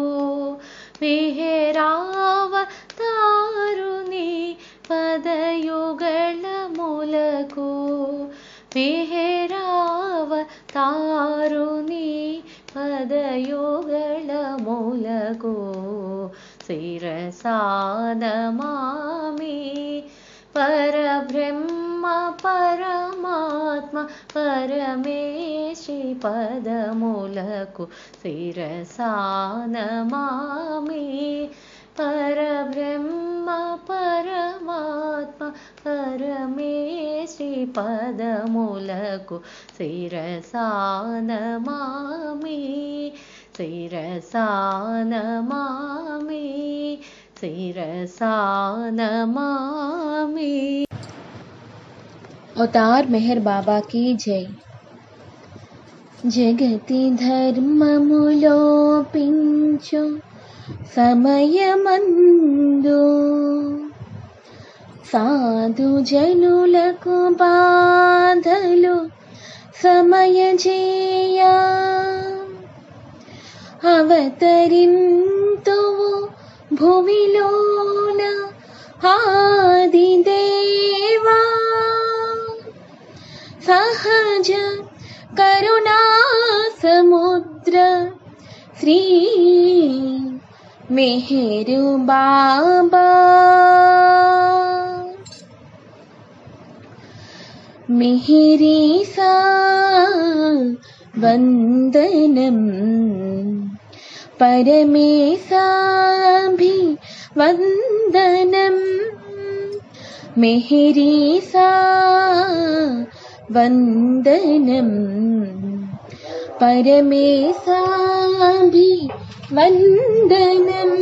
మెహరావతారుని పదయుగళములకు మెహరావతారుని పదయుగళములకు శిరసా నమామి పరబ్రహ్మ పరమాత్మ పరమేశి పదములకు శిరసా నమామి పరబ్రహ్మ పరమాత్మ పరమేశి పదములకు శిరసా నమామి శిరసా నమామి శిరసా నమామి अवतार मेहर बाबा की जय। जगति धर्ममुलोपिंचु సమయమందు సాధు జనులకు బాధలు సమయజేయ అవతరింతువు భువిలోన ఆదిదేవా సహజ కరుణా సముద్ర శ్రీ మెహరు బాబా మిహిరీసా వందనం పరమేశాభి వందనం మిహిరీసా వందనం పరమేశాభి వందనం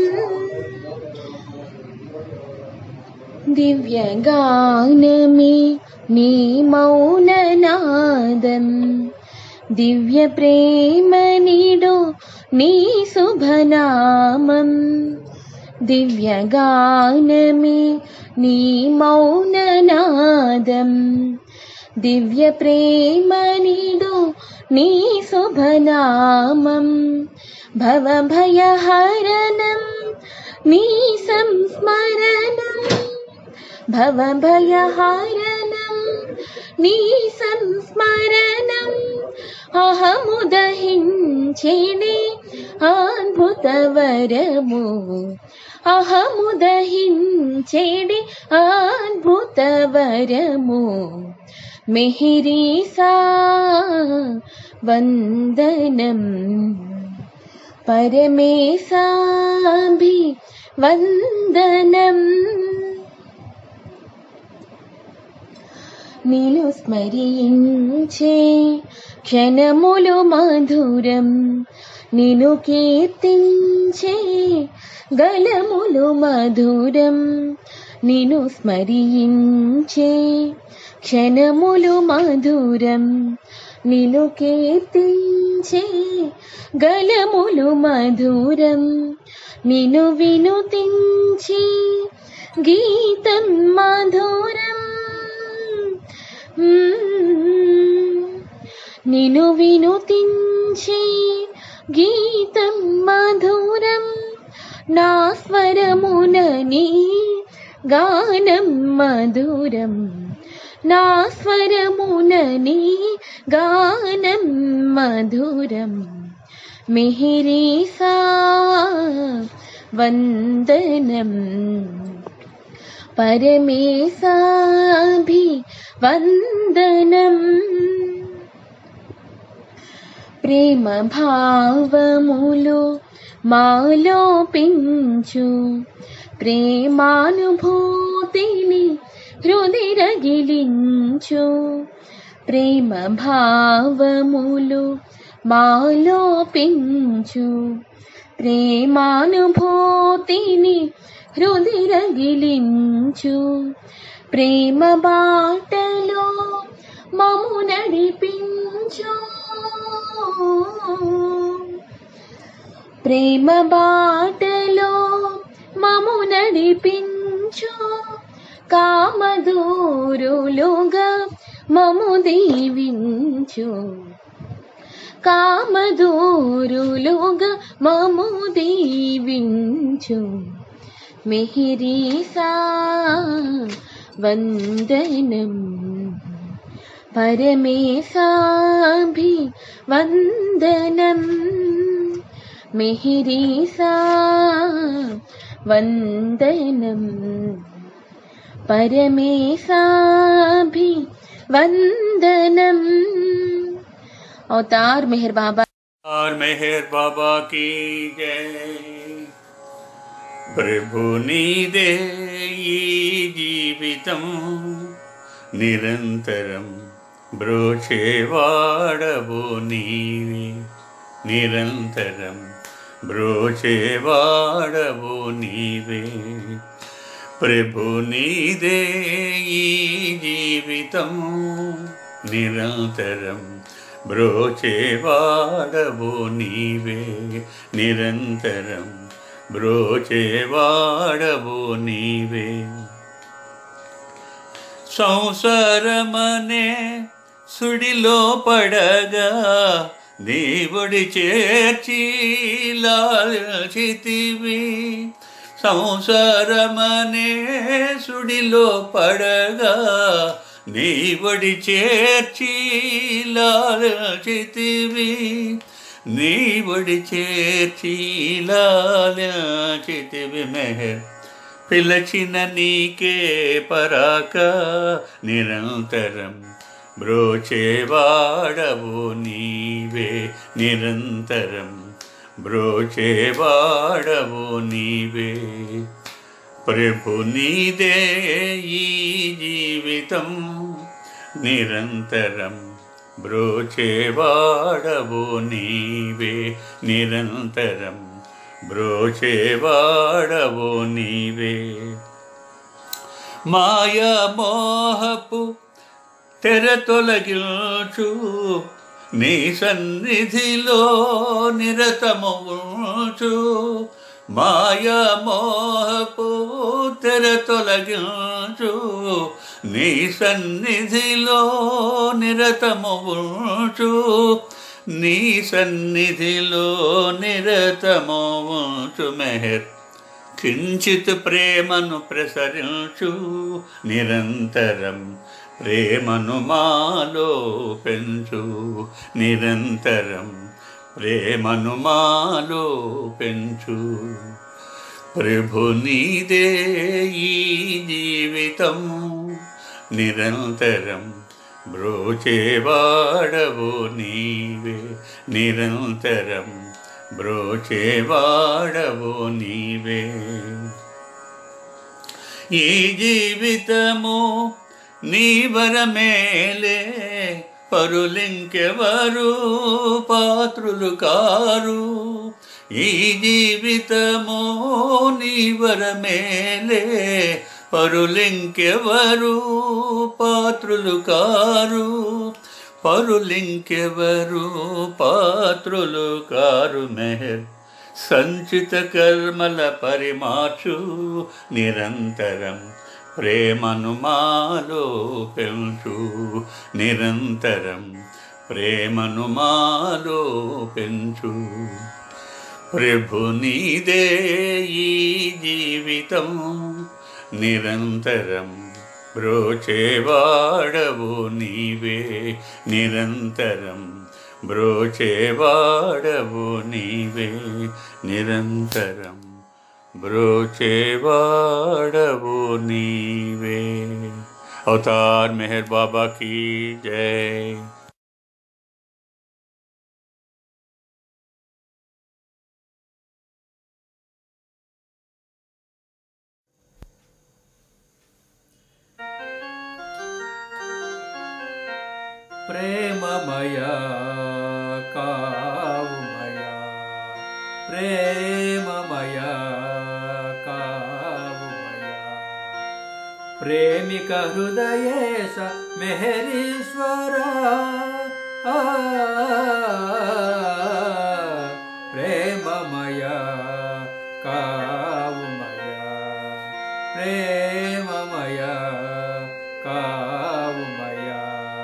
దివ్యగానమే నీ మౌననాదం దివ్య ప్రేమ నిడో నీ శుభనామం దివ్యగానమే నీ మౌననాదం దివ్య ప్రేమ నిడు నీ శుభనామం భవ భయహరణం నీ సంస్మరణం భవ భయహరణం నీ సంస్మరణం అహముదహించేనే అద్భుతవరము అహముదహించేడి అద్భుతవరము మిహిరీసా వందనం పరమేశాభి వందనం నిను స్మరించే క్షణములు మధురం నిను కీర్తించే గలములు మధురం నిను స్మరించే క్షణములు మధురం నిను కీర్తించే గలములు మధురం నిను వినుతించి గీతం మధురం నిను వినుతించి గీతం మధురం నా స్వరమునని గానం మధురం నా స్వరమునని గానం మధురం మిహిరీసా వందనం పరమేశాభి వందనం ప్రేమ భావములు మాలో పించు ప్రేమానుభూతిని హృదిరగిలించు ప్రేమ భావములు మాలో పించు ప్రేమానుభూతిని హృదిరగిలించు ప్రేమ బాటలో మము నడిపించు ప్రేమ బాటలో మము నడిపించు కామదూరులుగా మము దీవించు కామదూరులుగా మము దీవించు మిహిరీసా వందనం పరమేశాభి వందనం మిహిరీసా వందనం పరమేశాభి వందనం अवतार मेहर बाबा और मेहर बाबा की जय। प्रभु नीदे जीवितं निरंतरं ब्रोचेवाडवो नीवे निरंतरं ब्रोचेवाडवो नीवे प्रभु नीदे जीवितं निरंतरं ब्रोचेवाडवो नीवे निरंतरं ब्रोचेवाडवो नीवे సంసారమనే సుడిలో పడగా దేవుడి చేర్చి లాల్చితివి సంసారమనే సుడిలో పడగా నీవడి చేర్చి లాల్చితివి నీవడి చేర్చి లాల్చితివి మెహర్ పిలచిన నీకే పరాక నిరంతరం బ్రోచేవాడవు నీవే నిరంతరం బ్రోచేవాడవు నీవే ప్రభు నీదే ఈ జీవితం నిరంతరం బ్రోచేవాడవు నీవే నిరంతరం బ్రోచేవాడవు నీవే మాయా మోహపు తెర తొలగించు నీ సన్నిధిలో నిరతము ఉంచు మాయా మోహపు తెర తొలగించు నీ సన్నిధిలో నిరతము ఉంచు నీ సన్నిధిలో నిరతము ఉంచు మెహర్ కించిత్ ప్రేమను ప్రసరించు నిరంతరం ప్రేమను మాలో పెంచు నిరంతరం ప్రేమను మాలో పెంచు ప్రభు నీదే ఈ జీవితం నిరంతరం బ్రోచేవాడవు నీవే నిరంతరం బ్రోచేవాడవు నీవే ఈ జీవితము నీ వరమేలే పరులింకెవరు పాత్రులు కారు ఈ జీవితము నీ వరమేలే పరులింకెవరు పాత్రులు కారు పరులింకెవరు పాత్రులు కారు మెహర్ సంచిత కర్మల పరిమార్చు నిరంతరం ప్రేమను మాలో పెంచు నిరంతరం ప్రేమను మాలో పెంచు ప్రభు నీదే ఈ జీవితం నిరంతరం బ్రోచేవాడవు నీవే నిరంతరం బ్రోచేవాడవు నీవే నిరంతరం ब्रोचेवाड़वो नीवे। अवतार मेहर बाबा की जय। प्रेममया कावमया प्रेममया कावमया प्रेमिक हृदयेश मेहरीश्वरा प्रेममया कावमया प्रेममया कावमया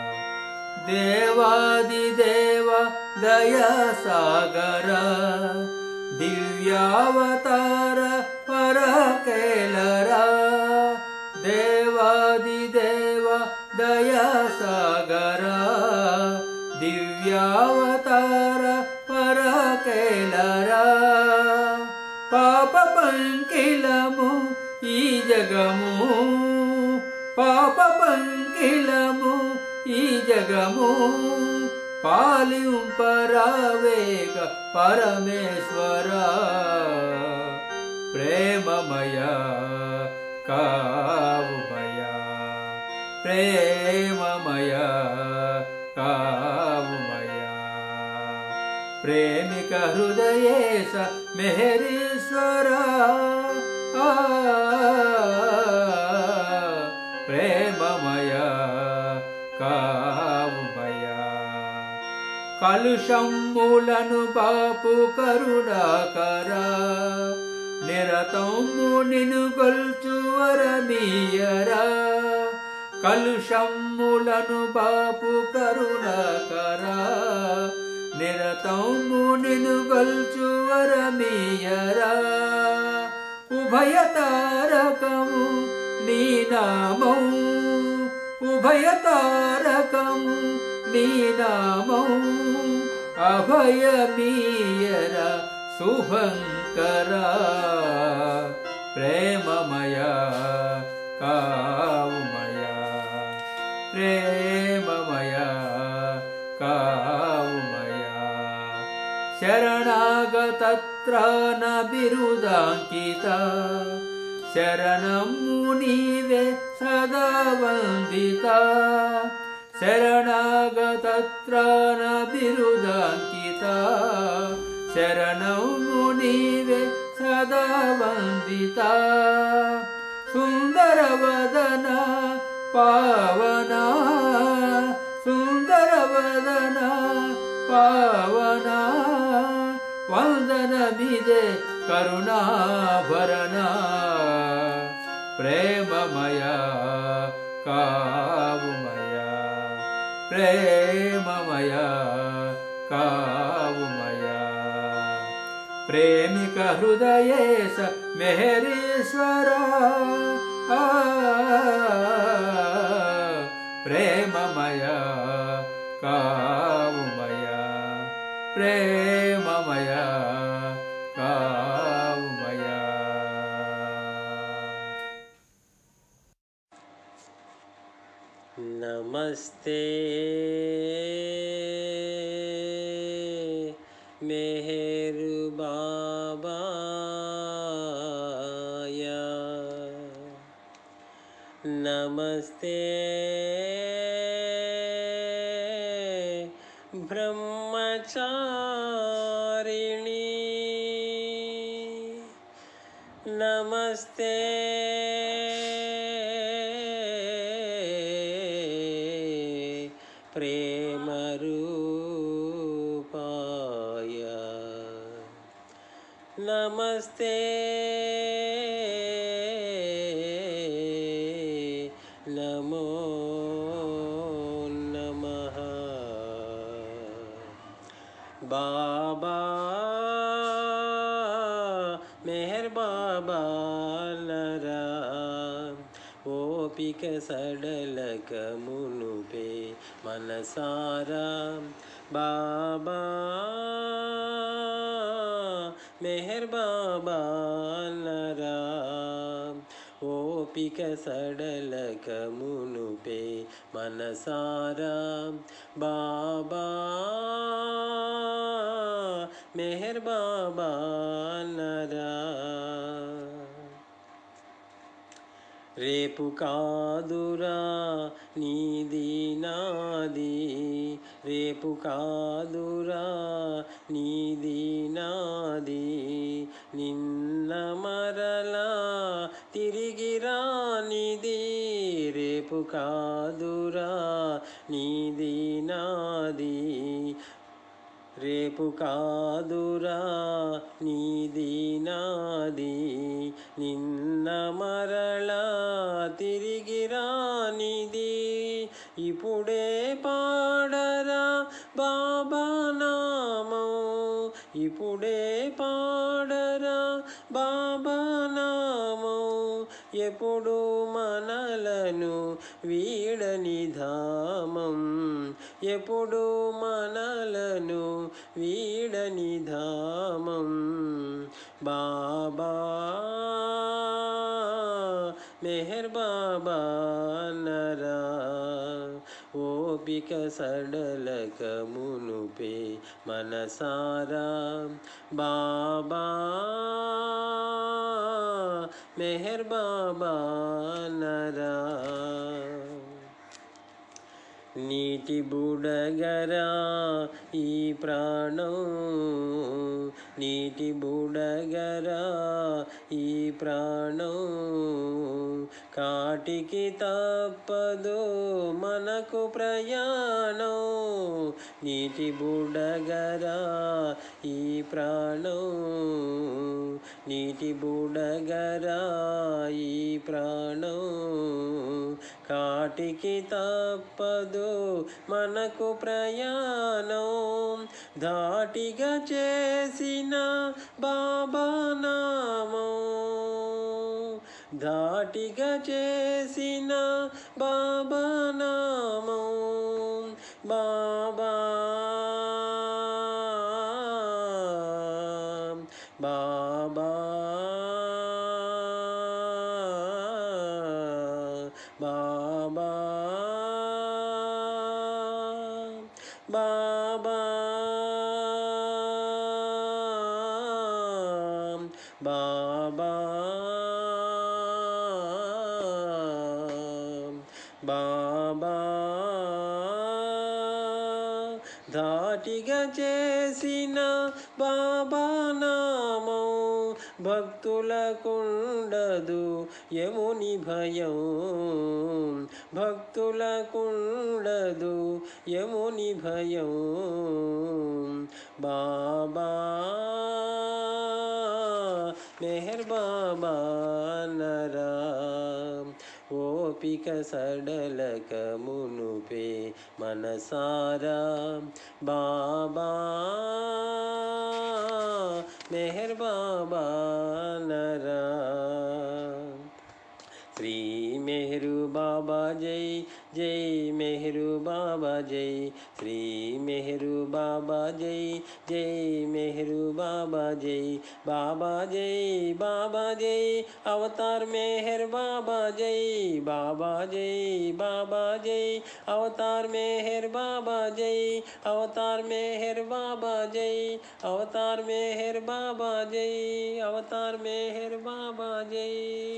देवादिदेव दया सागर दिव्यावतार परकेलरा देवादिदेव दया सागर दिव्यावतार परकेलरा पाप पंकिलमु ई जगमु पाप पंकिलमु ఈ జగము పాలింపరావేగ పరమేశ్వర ప్రేమమయ కావుమయ ప్రేమమయ కావుమయ ప్రేమిక హృదయేశ మెహరీశ్వర ప్రేమమయ కావుమయా కలుషమ్ములను బాపు కరుణాకరా నిరతము నిను గొల్చు వరమీయరా కలుషమ్ములను బాపు కరుణాకరా నిరతము నిను గొల్చు వరమీయరా ఉభయ తారకము నీ నామం ఉభయ తారకము నీ నామం అభయమీయర శుభంకర ప్రేమమయ కావుమయ ప్రేమమయ కావుమయ శరణాగతత్రాణ బిరుదాంకిత శరణము నీవే సదా వందిత శరణాగతత్రాణ బిరుదాంకిత శరణము నీవే సదా వందిత సుందర వదన పావన సుందర వదన పావన వందనమిదే కరుణాభరణ ప్రేమమయ కావుమయ ప్రేమమయ కావుమయ ప్రేమిక హృదయేశ మెహరీశ్వర ప్రేమమయ కావుమయ ప్రేమమయ కావుమయ. नमस्ते मेहर बाबाया, नमस्ते ब्रह्मचारिणी, नमस्ते प्रेम रूपाय, नमस्ते नमो नमः. बाबा मेहर बाबा लरा ఓపిక సడలక మునుపే మనసారా బాబా మెహర్ బాబా లరా ఓపిక సడలక మునుపే మనసారా బాబా మెహర్ బాబా లరా రేపు కాదురా నీది నాది, రేపు కాదురా నీది నాది, నిన్న మరలా తిరిగి రానిది, రేపు కాదురా నీది నాది, రేపు కాదురా నీది నాది, నిన్న మరలా తిరిగి రానిది, ఇప్పుడే పాడరా బాబా నామం, ఇప్పుడే పాడరా బాబా నామం, ఎప్పుడు మనలను వీడని ధామం, ఎప్పుడు మనలను వీడని ధామం, బాబా మెహర్ బాబా నరా ఓపిక సడలక మునుపే మనసారా బాబా మెహర్ బాబా నరా. నీటి బుడగరా ఈ ప్రాణం, నీటి బుడగరా ఈ ప్రాణం, కాటికి తప్పదు మనకు ప్రయాణం, నీటి బుడగరా ఈ ప్రాణం, నీటి బుడగరా ఈ ప్రాణం, కాటికి తప్పదు మనకు ప్రయాణం, ధాటిగా చేసిన బాబా నామం, ధాటిగా చేసిన బాబా నామం, బాబా బాబా బాబా బాబా బాబా బాబా ధాటిగా చేసిన బాబా నామం, భక్తులకుండదు యముని భయం, భక్తులకుండదు యముని భయం, బాబా మెహర్ బాబా నరా ఓపిక సడలక మునుపే మనసారా బాబా మెహర్ బాబా నరా శ్రీ మెహరు బాబా జై జై మెహరు బాబా జై శ్రీ మెహరు బాబా జై జై మెహరు బాబా జై బాబా జై బాబా జై అవతార్ మెహర్ బాబా జై బాబా జై బాబా జై అవతార్ మెహర్ బాబా జై అవతార్ మెహర్ బాబా జై అవతార్ మెహర్ బాబా జై అవతార్ మెహర్ బాబా జై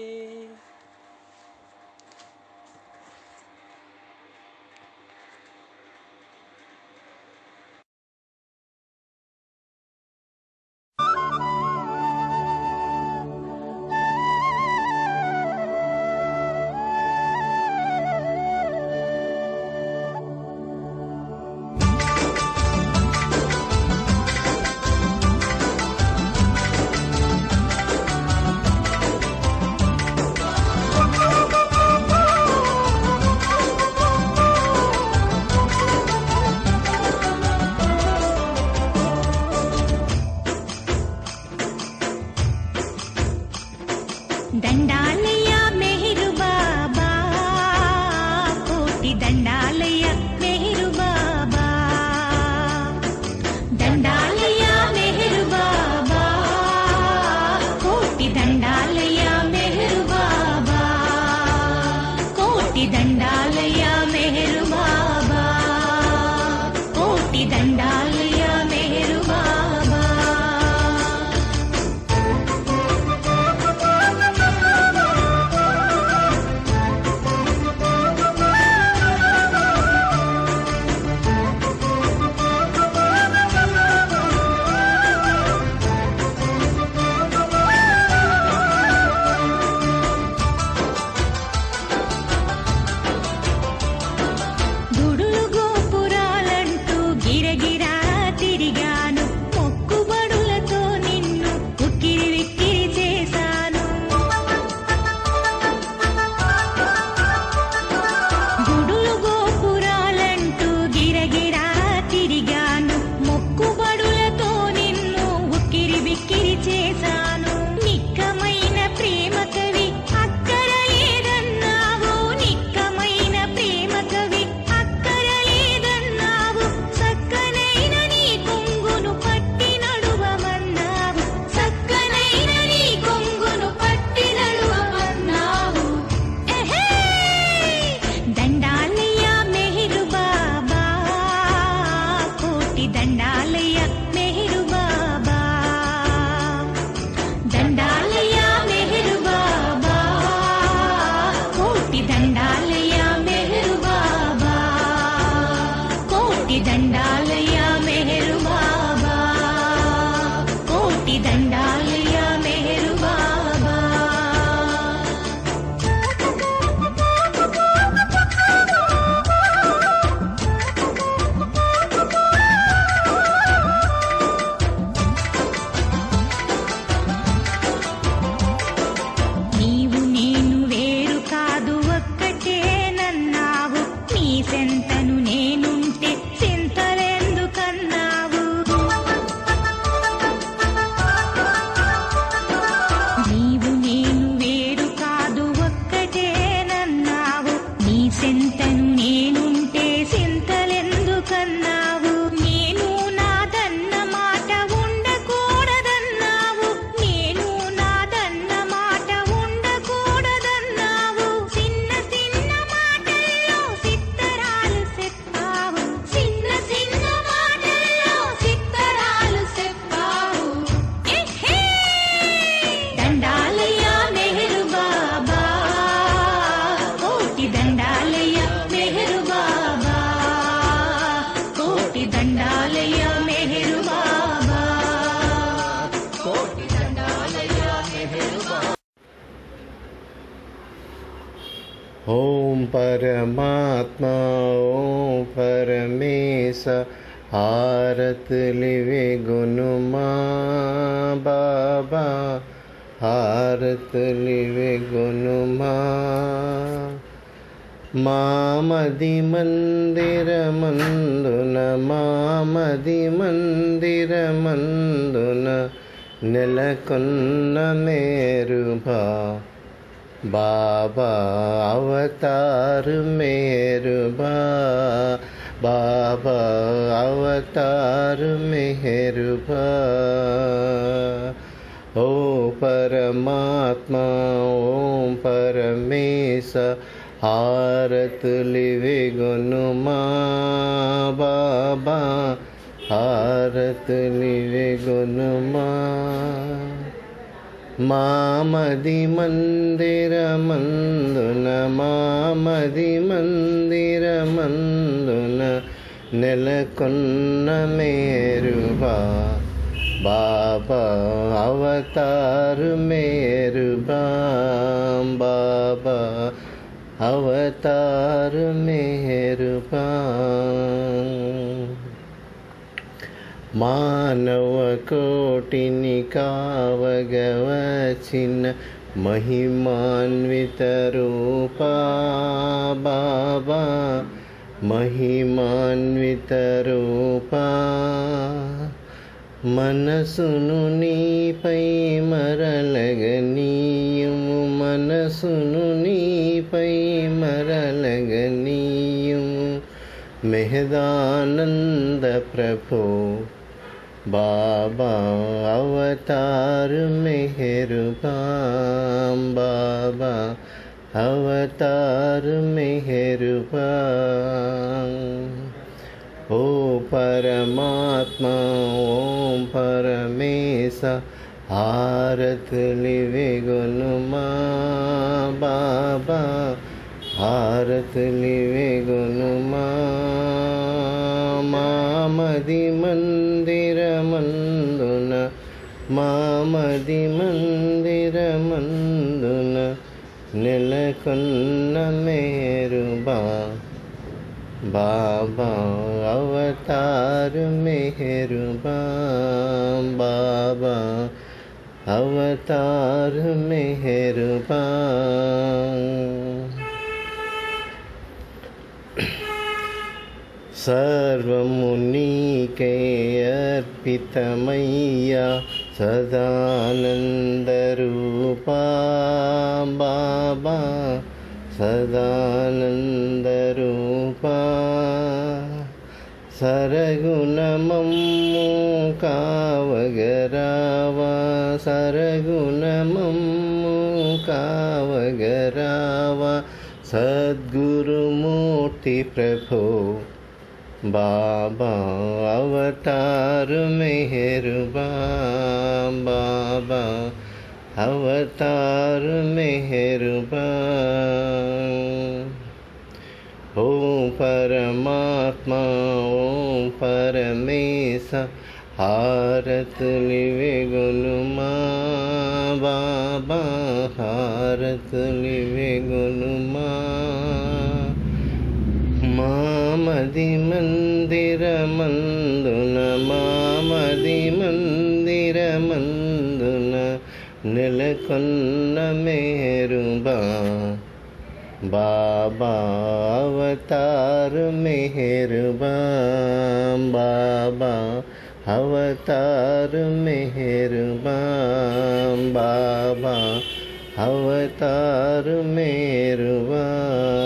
దండాలయ్య మెహరు బాబా కోటి దండాలయ్య మెహరు బాబా దండాలయ్య మెహరు బాబా కోటి దండాలయ్య మెహరు బాబా కోటి దండాలయ్య మెహరు బాబా కోటి దండాలయ్య మెహరు బాబా గుడులు గోపురాలంటూ గిరగిరా తిరిగాను మొక్కుబడులతో నిన్ను ఉక్కిరి విక్కిరి చేశాను గుడులు గోపురాలంటూ గిరగిరా తిరిగాను మొక్కుబడులతో నిన్ను ఉక్కిరి విక్కిరి చేశాను నిక్కమైన ప్రేమ కవి అక్కర లేదన్నావు నిక్కమైన ప్రేమ కవి అక్కర లేదన్నావు సక్కనైన నీ కొంగును పట్టి నడువమన్నావు సక్కనైన నీ కొంగును పట్టి నడువమన్నావు ఎహే దండాలయ్య మెహరు బాబా కోటి దండాలయ్య మెహరు బాబా దండాలయ్య మెహరు బాబా కోటి దండాలయ్య మెహరు బాబా కోటి దండాలయ్య మెహరు బాబా కోటి దండాలయ్య మెహరు బాబా నీవు నేను వేరు కాదు ఒక్కటే నన్నావు నీ సెంతను నేనుంటే చింతలెందుకన్నావు నీవు నేను వేరు కాదు ఒక్కటే నన్నావు నీ సెంతను నేనుంటే చింతలెందుకన్నావు నేను నాదన్న మాట ఉండకూడదన్నావు నేను నాదన్న మాట ఉండకూడదన్నావు చిన్న చిన్న మాటల్లో సిత్తరాలు చెప్పావు చిన్న చిన్న మాటల్లో సిత్తరాలు చెప్పావు ఎహే దండాలయ్య మెహరు బాబా కోటి దండాలయ్య మెహరు బాబా కోటి దండాలయ్య మెహరు బాబా కోటి దండాలయ్య మెహరు బాబా ఓం పరమాత్మా ఓం పరమేశ హారతులివి గునుమా బాబా హారతులివే గొనుమా మామది మందిరమందున మామది మందిరమందున నెలకొన్న మేరుబా బాబా అవతారు మేరుబా బాబా అవతారు మెహరుబా ఓ పరమాత్మా ఓం పరమేశ హారతులివే గొనుమా బాబా హారతులివే గొనుమా మామది మందిరమందున మామది మందిరమందున నెలకొన్న మేరుబా బాబా అవతారు మేరుబా బాబా అవతారు మేరుబా మానవ కోటిని కావగవచిన మహిమాన్విత రూపా బాబా మహిమాన్విత రూపా మనసును నీపై మరలగనీయుము మనసును నీపై మరలగనీయుము మెహదానంద ప్రభో బాబా అవతారు మెహరుబా బాబా అవతారు మెహరుబా ఓ పరమాత్మా ఓం పరమేశ హారతులివే గొనుమా బాబా హారతులివే గొనుమా మామది మందిరమందున మామది మందిరమందున నెలకొన్న మేరుబా బాబా అవతారు మెహరుబా బాబా అవతారు మెహరుబా సర్వము నీకే అర్పితమయ్యా సదానందరూపా బాబా సదానందరూపా సరగుణమమ్ము కావగరావా సరగుణమమ్ము కావగరావా సద్గురుమూర్తి ప్రభో బాబా అవతారు మెహరుబా బాబా అవతారు మెహరుబా ఓం పరమాత్మా ఓం పరమేశ హారతులివే గొనుమా బాబా హారతులివే గొనుమా మామది మందిరమందున మామది మందిరమందున నెలకొన్న మేరుబా బాబా అవతారు మెహరుబా బాబా అవతారు మెహరుబా బాబా అవతారు మెహరుబా